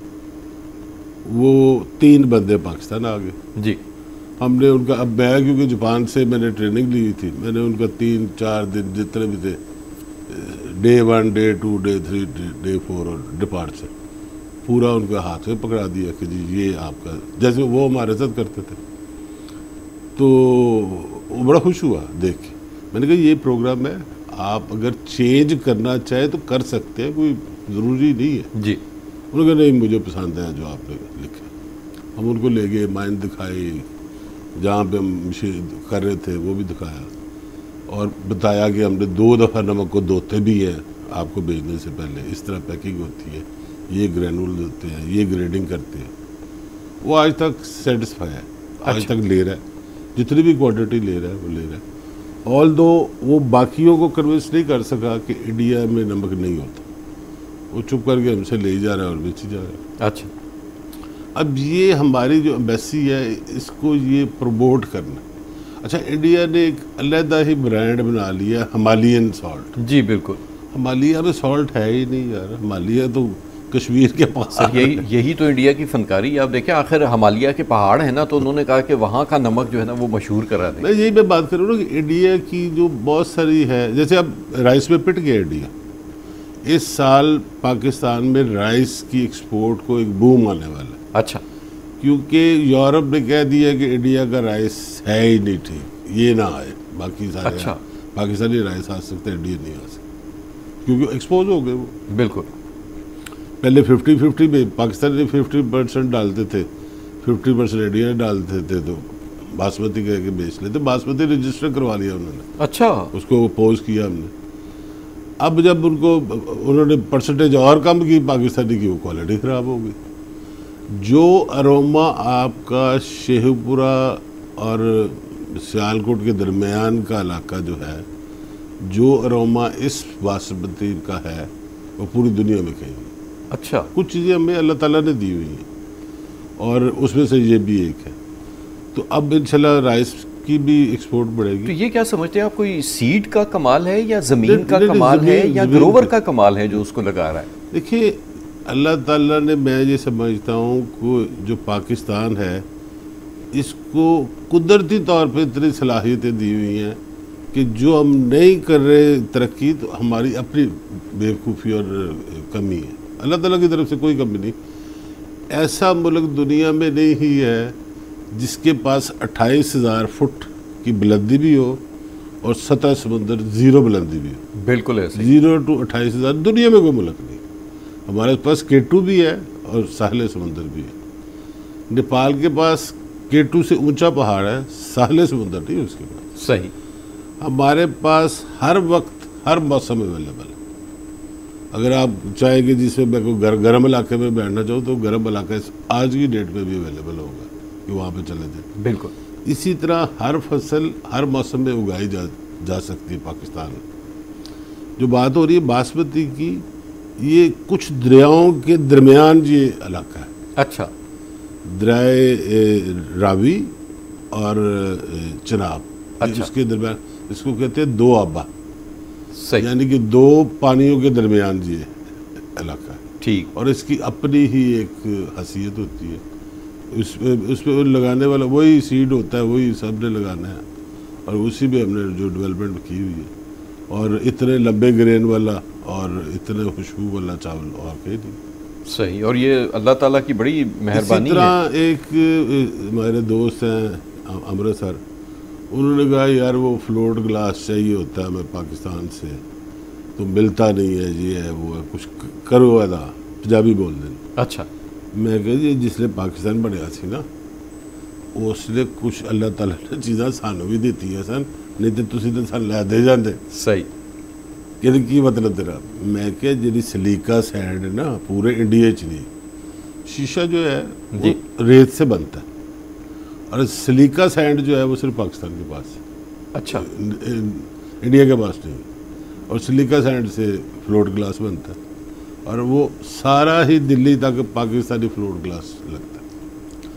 वो तीन बंदे पाकिस्तान आ गए जी। हमने उनका, अब मैं क्योंकि जापान से मैंने ट्रेनिंग ली थी, मैंने उनका तीन चार दिन जितने भी थे, day one day two day three day four और डिपार्चर, पूरा उनका हाथ में पकड़ा दिया कि जी ये आपका, जैसे वो हमारे साथ करते थे। तो वो बड़ा खुश हुआ देख के। मैंने कहा ये प्रोग्राम है, आप अगर चेंज करना चाहे तो कर सकते हैं, कोई ज़रूरी नहीं है जी। उन्होंने कहा नहीं मुझे पसंद है जो आपने लिखा। हम उनको ले गए, माइन दिखाई, जहाँ पे हम कर रहे थे वो भी दिखाया और बताया कि हमने दो दफ़ा नमक को धोते भी हैं आपको भेजने से पहले, इस तरह पैकिंग होती है, ये ग्रैनुल देते हैं, ये ग्रेडिंग करते हैं। वो आज तक सेटिस्फाई है, आज अच्छा। तक ले रहा है, जितनी भी क्वांटिटी ले रहा है वो ले रहा है। ऑल दो वो बाकियों को कन्विंस नहीं कर सका कि इंडिया में नमक नहीं होता, वो चुप करके हमसे ले जा रहा है और बेची जा रहा है। अच्छा। अब ये हमारी जो एम्बेसी है इसको ये प्रमोट करना। अच्छा, इंडिया ने एक अलग ही ब्रांड बना लिया, हिमालयन सॉल्ट। जी बिल्कुल। हिमालय में सॉल्ट है ही नहीं यार, हिमालय तो कश्मीर के पास। सर यही यही तो इंडिया की फनकारी। आप देखें आखिर हिमालय के पहाड़ है ना, तो उन्होंने कहा कि वहाँ का नमक जो है ना वो मशहूर करा दें। मैं यही मैं बात कर रहा हूँ ना कि इंडिया की जो बहुत सारी है, जैसे अब राइस में पिट गया इंडिया, इस साल पाकिस्तान में राइस की एक्सपोर्ट को एक बूम आने वाला है। अच्छा। क्योंकि यूरोप ने कह दिया कि इंडिया का राइस है ही नहीं ठीक, ये ना आए, बाकी सारे अच्छा। पाकिस्तानी राइस आ सकते हैं, इंडिया नहीं आ सकते क्योंकि एक्सपोज हो गए वो। बिल्कुल। पहले फिफ्टी फिफ्टी में पाकिस्तानी फिफ्टी परसेंट डालते थे, फिफ्टी परसेंट इंडिया डालते थे, तो बासमती कह के बेच लेते। बासमती रजिस्टर करवा लिया उन्होंने। अच्छा। उसको अपोज किया हमने। अब जब उनको उन्होंने परसेंटेज और कम की पाकिस्तानी की, वो क्वालिटी ख़राब हो गई। जो अरोमा आपका शेखपुरा और सियालकोट के दरमियान का इलाका जो है, जो अरोमा इस बासमती का है वो पूरी दुनिया में कहीं नहीं। अच्छा। कुछ चीज़ें हमें अल्लाह ताला ने दी हुई हैं और उसमें से ये भी एक है। तो अब इंशाल्लाह राइस की भी एक्सपोर्ट बढ़ेगी। तो ये क्या समझते हैं आप, कोई सीड का कमाल है या ज़मीन नहीं, का नहीं, कमाल ज़मीन, है या ज़मीन ग्रोवर का। का कमाल है जो उसको लगा रहा है? देखिए अल्लाह ताला ने, मैं ये समझता हूँ कि जो पाकिस्तान है इसको कुदरती तौर पे इतनी सलाहियतें दी हुई हैं कि जो हम नहीं कर रहे तरक्की, तो हमारी अपनी बेवकूफ़ी और कमी है। अल्लाह ताला की तरफ से कोई कमी नहीं। ऐसा मुल्क दुनिया में नहीं ही है जिसके पास अट्ठाईस हज़ार फुट की बुलंदी भी हो और सतह समुंदर ज़ीरो बुलंदी भी हो। बिल्कुल ऐसे। ज़ीरो टू अट्ठाईस हज़ार दुनिया में कोई मुल्क नहीं। हमारे पास केटू भी है और साहिल समुंदर भी है। नेपाल के पास केटू से ऊंचा पहाड़ है, साहिल समुंदर नहीं उसके पास। सही। हमारे पास हर वक्त हर मौसम अवेलेबल है। अगर आप चाहेंगे जिसमें मैं को गर, गर्म इलाके में बैठना चाहूँ तो गर्म इलाका आज की डेट में भी अवेलेबल होगा कि वहाँ पे चले जाए। बिल्कुल। इसी तरह हर फसल हर मौसम में उगाई जा जा सकती है पाकिस्तान में। जो बात हो रही है बासमती की, ये कुछ दरियाओं के दरमियान ये इलाका है। अच्छा। दरियाए रावी और चनाब, अच्छा। इसके दरमियान, इसको कहते हैं दो आबा। सही। यानी कि दो पानियों के दरमियान ये इलाका है। ठीक। और इसकी अपनी ही एक हैसियत होती है। उसमें उसमें लगाने वाला वही सीड होता है, वही सब ने लगाना है और उसी में हमने जो डेवलपमेंट की हुई है। और इतने लंबे ग्रेन वाला और इतने खुशबू वाला चावल और कहीं नहीं। सही। और ये अल्लाह ताला की बड़ी मेहरबानी है। इसी तरह एक हमारे दोस्त हैं अमृतसर, उन्होंने कहा यार वो फ्लोट ग्लास चाहिए होता है हमें पाकिस्तान से, तो मिलता नहीं है, ये है वो है, कुछ करो अदा, पंजाबी बोल दें। अच्छा। मैं कह जी जिसने पाकिस्तान बनया सी ना उसने कुछ अल्लाह ताला ने चीज़ां सानू भी दी है सन, नहीं तो तुसी तो सन लै दे जाते। सही। कहते की मतलब तेरा? मैं क्या जी सलीका सैंड है ना पूरे इंडिया च नहीं, शीशा जो है वो रेत से बनता है और सलीका सैंड जो है वो सिर्फ पाकिस्तान के पास है। अच्छा। इंडिया के पास नहीं। और सलीका सैंड से फ्लोट ग्लास बनता है और वो सारा ही दिल्ली तक पाकिस्तानी फ्लोट ग्लास लगता है।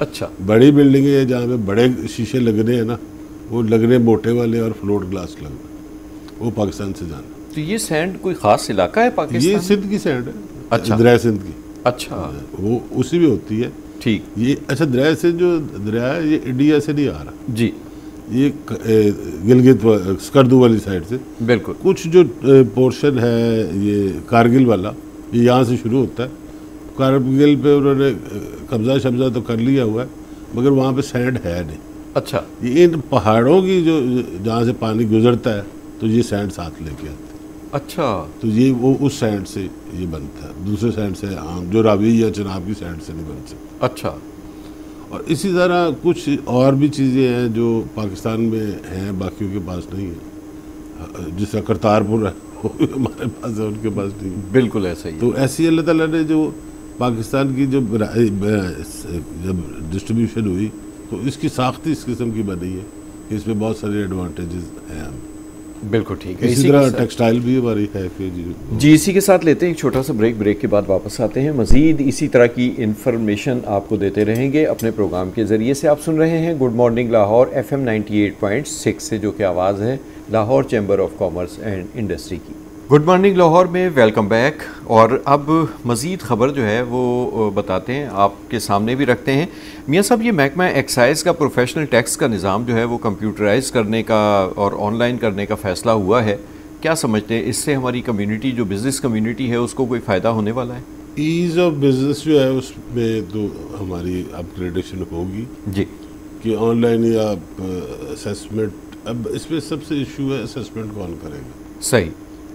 अच्छा, बड़ी बिल्डिंग है जहाँ पे बड़े शीशे लग रहे हैं ना, वो लग रहे मोटे वाले और फ्लोट ग्लास लग रहे, वो पाकिस्तान से जाना। तो ये सैंड कोई खास इलाका है पाकिस्तान? ये सिंध की सैंड है। अच्छा, दरिया सिंध की। अच्छा, वो उसी में होती है। ठीक। ये अच्छा, दरिया सिंध जो दरिया है ये इंडिया से नहीं आ रहा जी, ये गिलगित स्कर्दू वाली साइड से। बिल्कुल। कुछ जो पोर्शन है ये कारगिल वाला, ये यहाँ से शुरू होता है। कारगिल पे उन्होंने कब्जा शब्जा तो कर लिया हुआ है, मगर वहाँ पे सैंड है नहीं। अच्छा। ये इन पहाड़ों की जो जहाँ से पानी गुजरता है तो ये सैंड साथ लेके आते हैं। अच्छा। तो ये वो उस सैंड से ये बनता है, दूसरे सैंड से आम जो रावी या चनाब की सैंड से नहीं बन सकता। अच्छा। और इसी तरह कुछ और भी चीज़ें हैं जो पाकिस्तान में हैं, बाकियों के पास नहीं है। जिस तरह करतारपुर है वो हमारे पास है, उनके पास नहीं है। बिल्कुल ऐसा ही। तो ऐसी अल्लाह ताला ने जो पाकिस्तान की जब जब डिस्ट्रीब्यूशन हुई तो इसकी साख्त इस किस्म की बनी है कि इसमें बहुत सारे एडवांटेजेस हैं। बिल्कुल ठीक है। इसी तरह टेक्सटाइल भी हमारी है कि जी जी इसी के साथ लेते हैं एक छोटा सा ब्रेक। ब्रेक के बाद वापस आते हैं, मज़ीद इसी तरह की इन्फॉर्मेशन आपको देते रहेंगे अपने प्रोग्राम के ज़रिए से। आप सुन रहे हैं good morning Lahore F M ninety eight point six से, जो कि आवाज़ है Lahore chamber of commerce and industry की। गुड मॉर्निंग लाहौर में वेलकम बैक। और अब मज़ीद ख़बर जो है वो बताते हैं, आपके सामने भी रखते हैं। मियाँ साहब, ये महकमा एक्साइज़ का प्रोफेशनल टैक्स का निज़ाम जो है वो कंप्यूटराइज करने का और ऑनलाइन करने का फ़ैसला हुआ है, क्या समझते हैं इससे हमारी कम्युनिटी जो बिज़नेस कम्युनिटी है उसको कोई फ़ायदा होने वाला है? ईज़ ऑफ बिज़नेस जो है उसमें तो हमारी अपग्रेडेशन होगी जी, कि ऑनलाइन या असेसमेंट। अब इसमें सबसे इशू है असेसमेंट कौन करेगा। सही।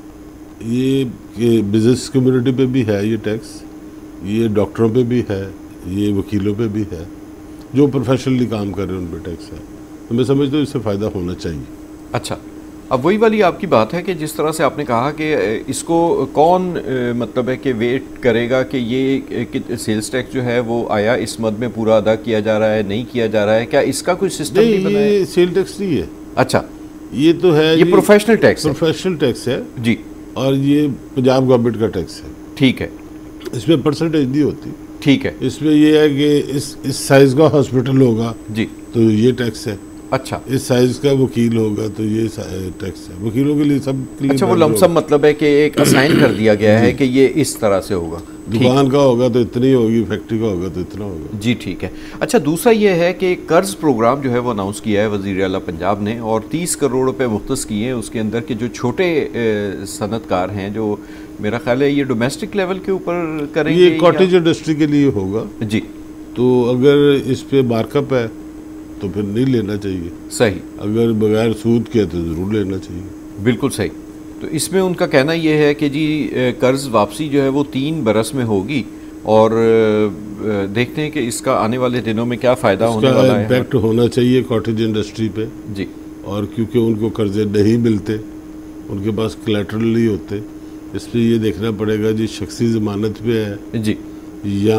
ये बिज़नेस कम्युनिटी पे भी है ये टैक्स, ये डॉक्टरों पे भी है, ये वकीलों पे भी है, जो प्रोफेशनली काम कर रहे हैं उन पे टैक्स है। तो मैं समझता हूँ इससे फ़ायदा होना चाहिए। अच्छा, अब वही वाली आपकी बात है कि जिस तरह से आपने कहा कि इसको कौन मतलब है कि वेट करेगा कि ये सेल्स टैक्स जो है वो आया इस मद में पूरा अदा किया जा रहा है, नहीं किया जा रहा है, क्या इसका कोई सिस्टम नहीं बना है? ये सेल टैक्स नहीं है। अच्छा, ये तो है, ये प्रोफेशनल टैक्स प्रोफेशनल टैक्स है जी, और ये पंजाब गवर्नमेंट का टैक्स है। ठीक है। इसमें परसेंटेज नहीं होती। ठीक है। इसमें ये है कि इस इस साइज का हॉस्पिटल होगा जी तो ये टैक्स है। अच्छा। इस साइज का वकील होगा तो ये टैक्स है। वकीलों के लिए सब के लिए। अच्छा, वो लमसम मतलब है कि एक असाइन कर दिया गया है कि ये इस तरह से होगा। दुकान का होगा तो इतनी होगी, फैक्ट्री का होगा तो इतना होगा जी। ठीक है। अच्छा, दूसरा ये है कि कर्ज प्रोग्राम जो है वो अनाउंस किया है वज़ीर आला पंजाब ने और तीस करोड़ रुपए मुख्तस किए हैं उसके अंदर के जो छोटे सनतकार हैं, जो मेरा ख्याल है ये डोमेस्टिक लेवल के ऊपर करेंगे। ये कॉटेज इंडस्ट्री के लिए होगा जी। तो अगर इस पे मार्कअप है तो फिर नहीं लेना चाहिए। सही। अगर बगैर सूद के तो ज़रूर लेना चाहिए। बिल्कुल सही। तो इसमें उनका कहना ये है कि जी कर्ज वापसी जो है वो तीन बरस में होगी और देखते हैं कि इसका आने वाले दिनों में क्या फ़ायदा होने वाला है। इम्पैक्ट होना चाहिए कॉटेज इंडस्ट्री पे जी, और क्योंकि उनको कर्जे नहीं मिलते, उनके पास कोलैटरल नहीं होते, इसलिए ये देखना पड़ेगा जी शख्सी ज़मानत पे है जी या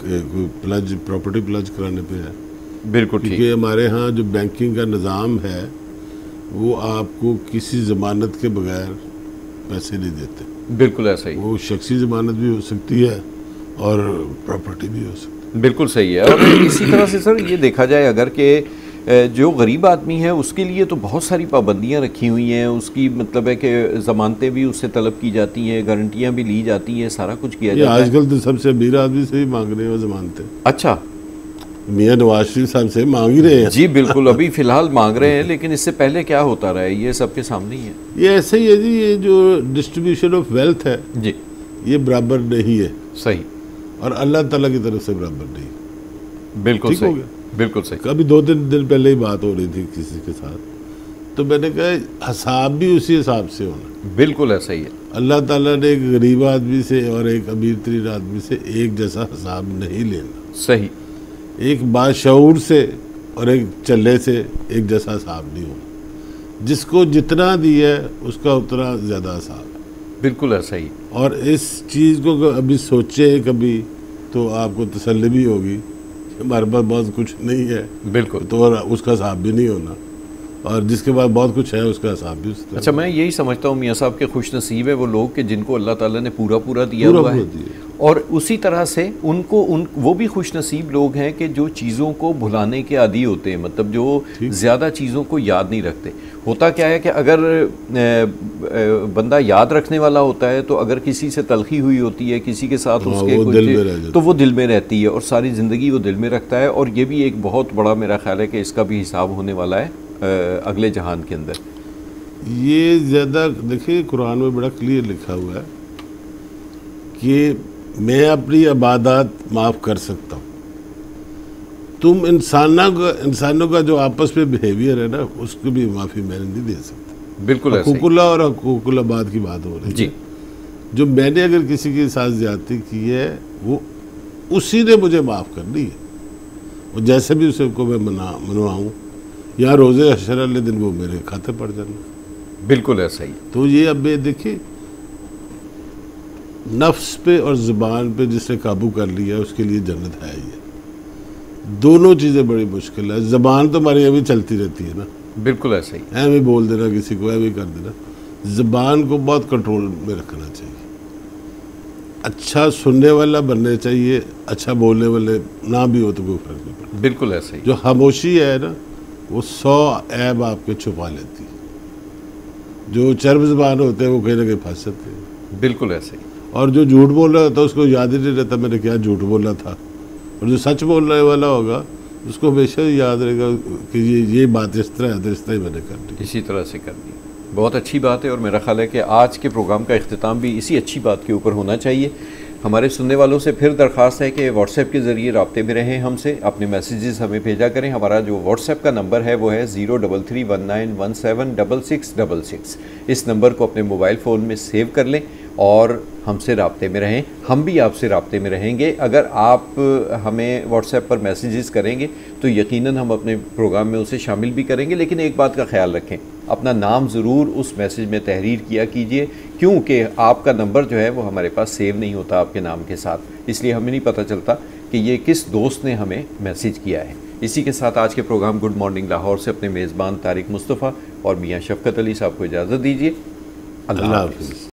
प्लज प्रॉपर्टी प्लज कराने पे है। बिल्कुल। क्योंकि हमारे यहाँ जो बैंकिंग का निज़ाम है वो आपको किसी ज़मानत के बगैर पैसे नहीं देते। बिल्कुल ऐसा ही। वो शख्सी ज़मानत भी हो सकती है और प्रॉपर्टी भी हो सकती है। बिल्कुल सही है। और इसी तरह से सर ये देखा जाए अगर कि जो गरीब आदमी है उसके लिए तो बहुत सारी पाबंदियां रखी हुई हैं, उसकी मतलब है कि ज़मानतें भी उससे तलब की जाती हैं, गारंटियाँ भी ली जाती हैं, सारा कुछ किया जाता है। आजकल तो सबसे अमीर आदमी से ही मांग रहे हैं ज़मानतें। अच्छा, मियां नवाज शरीफ साहब से मांग ही रहे हैं जी। बिल्कुल, अभी फ़िलहाल मांग रहे हैं, लेकिन इससे पहले क्या होता रहा है ये सबके सामने ही है। ये ऐसे ही है जी, ये जो डिस्ट्रीब्यूशन ऑफ वेल्थ है जी ये बराबर नहीं है। सही। और अल्लाह ताला की तरफ से बराबर नहीं। बिल्कुल सही हो गया। बिल्कुल सही। कभी दो तीन दिन पहले ही बात हो रही थी किसी के साथ, तो मैंने कहा हिसाब भी उसी हिसाब से होना। बिल्कुल ऐसा ही है। अल्लाह ताला ने एक गरीब आदमी से और एक अमीर तरीन आदमी से एक जैसा हिसाब नहीं लेना। सही। एक बाशऊर से और एक चल्ले से एक जैसा हिसाब नहीं होना। जिसको जितना दिया है उसका उतना ज़्यादा हिसाब। बिल्कुल ऐसा ही। और इस चीज़ को अभी सोचे कभी तो आपको तसल्ली भी होगी हमारे पास बहुत कुछ नहीं है। बिल्कुल। तो और उसका हिसाब भी नहीं होना, और जिसके पास बहुत कुछ है उसका हिसाब भी। अच्छा, मैं यही समझता हूँ मियाँ साहब के खुश नसीब है वो लोग कि जिनको अल्लाह ताला ने पूरा पूरा दिया हुआ है और उसी तरह से उनको उन वो भी खुश नसीब लोग हैं कि जो चीज़ों को भुलाने के आदी होते हैं, मतलब जो ज़्यादा चीज़ों को याद नहीं रखते। होता क्या है कि अगर बंदा याद रखने वाला होता है तो अगर किसी से तलखी हुई होती है, किसी के साथ उसके वो कुछ, तो वो दिल में रहती है और सारी ज़िंदगी वो दिल में रखता है। और ये भी एक बहुत बड़ा मेरा ख्याल है कि इसका भी हिसाब होने वाला है अगले जहान के अंदर। ये ज़्यादा देखिए कुरान में बड़ा क्लियर लिखा हुआ है कि मैं अपनी इबादत माफ़ कर सकता हूँ, तुम इंसानों का इंसानों का जो आपस में बिहेवियर है ना उसकी भी माफ़ी मैं नहीं दे सकता। बिल्कुल हकूकुल्लाह और हकूकुल्लाबाद की बात हो रही है। जो मैंने अगर किसी के साथ ज्यादती की है वो उसी ने मुझे माफ़ करनी है, और जैसे भी उसे को मैं मना मनवाऊँ या रोज़े हशर वाले दिन वो मेरे खाते पड़ जाना। बिल्कुल ऐसा ही। तो ये अब ये देखिए नफ्स पे और ज़ुबान पे जिसने काबू कर लिया उसके लिए जन्नत है ही है। दोनों चीज़ें बड़ी मुश्किल है। ज़बान तो हमारी अभी चलती रहती है ना। बिल्कुल ऐसा ही। ऐ भी बोल देना किसी को, ऐ भी कर देना। ज़बान को बहुत कंट्रोल में रखना चाहिए, अच्छा सुनने वाला बनना चाहिए, अच्छा बोलने वाले ना भी हो तो कोई फर्क नहीं पड़ता। बिल्कुल ऐसा ही। जो खामोशी है ना वो सौ ऐब आपके छुपा लेती है। जो चर्ब ज़बान होते हैं वो कहीं ना कहीं फंस सकते हैं। बिल्कुल ऐसे ही। और जो झूठ बोल रहा होता है उसको याद ही नहीं रहता मैंने क्या झूठ बोला था। और जो सच बोलने वाला होगा उसको हमेशा याद रहेगा कि ये ये बात इस तरह है तो इस तरह ही मैंने कर दी, इसी तरह से कर दी। बहुत अच्छी बात है और मेरा ख्याल है कि आज के प्रोग्राम का इख्तिताम भी इसी अच्छी बात के ऊपर होना चाहिए। हमारे सुनने वालों से फिर दरख्वास्त है कि व्हाट्सएप के ज़रिए रब्ते में रहें हमसे, अपने मैसेजेस हमें भेजा करें। हमारा जो व्हाट्सएप का नंबर है वो है zero double three one nine one seven double six double six. इस नंबर को अपने मोबाइल फ़ोन में सेव कर लें और हमसे रब्ते में रहें, हम भी आपसे रब्ते में रहेंगे। अगर आप हमें व्हाट्सएप पर मैसेजेस करेंगे तो यकीनन हम अपने प्रोग्राम में उसे शामिल भी करेंगे, लेकिन एक बात का ख्याल रखें, अपना नाम ज़रूर उस मैसेज में तहरीर किया कीजिए, क्योंकि आपका नंबर जो है वो हमारे पास सेव नहीं होता आपके नाम के साथ, इसलिए हमें नहीं पता चलता कि ये किस दोस्त ने हमें मैसेज किया है। इसी के साथ आज के प्रोग्राम गुड मॉर्निंग लाहौर से अपने मेज़बान तारिक मुस्तफ़ा और मियां शफकत अली साहब को इजाज़त दीजिए। अल्लाह हाफ़िज़।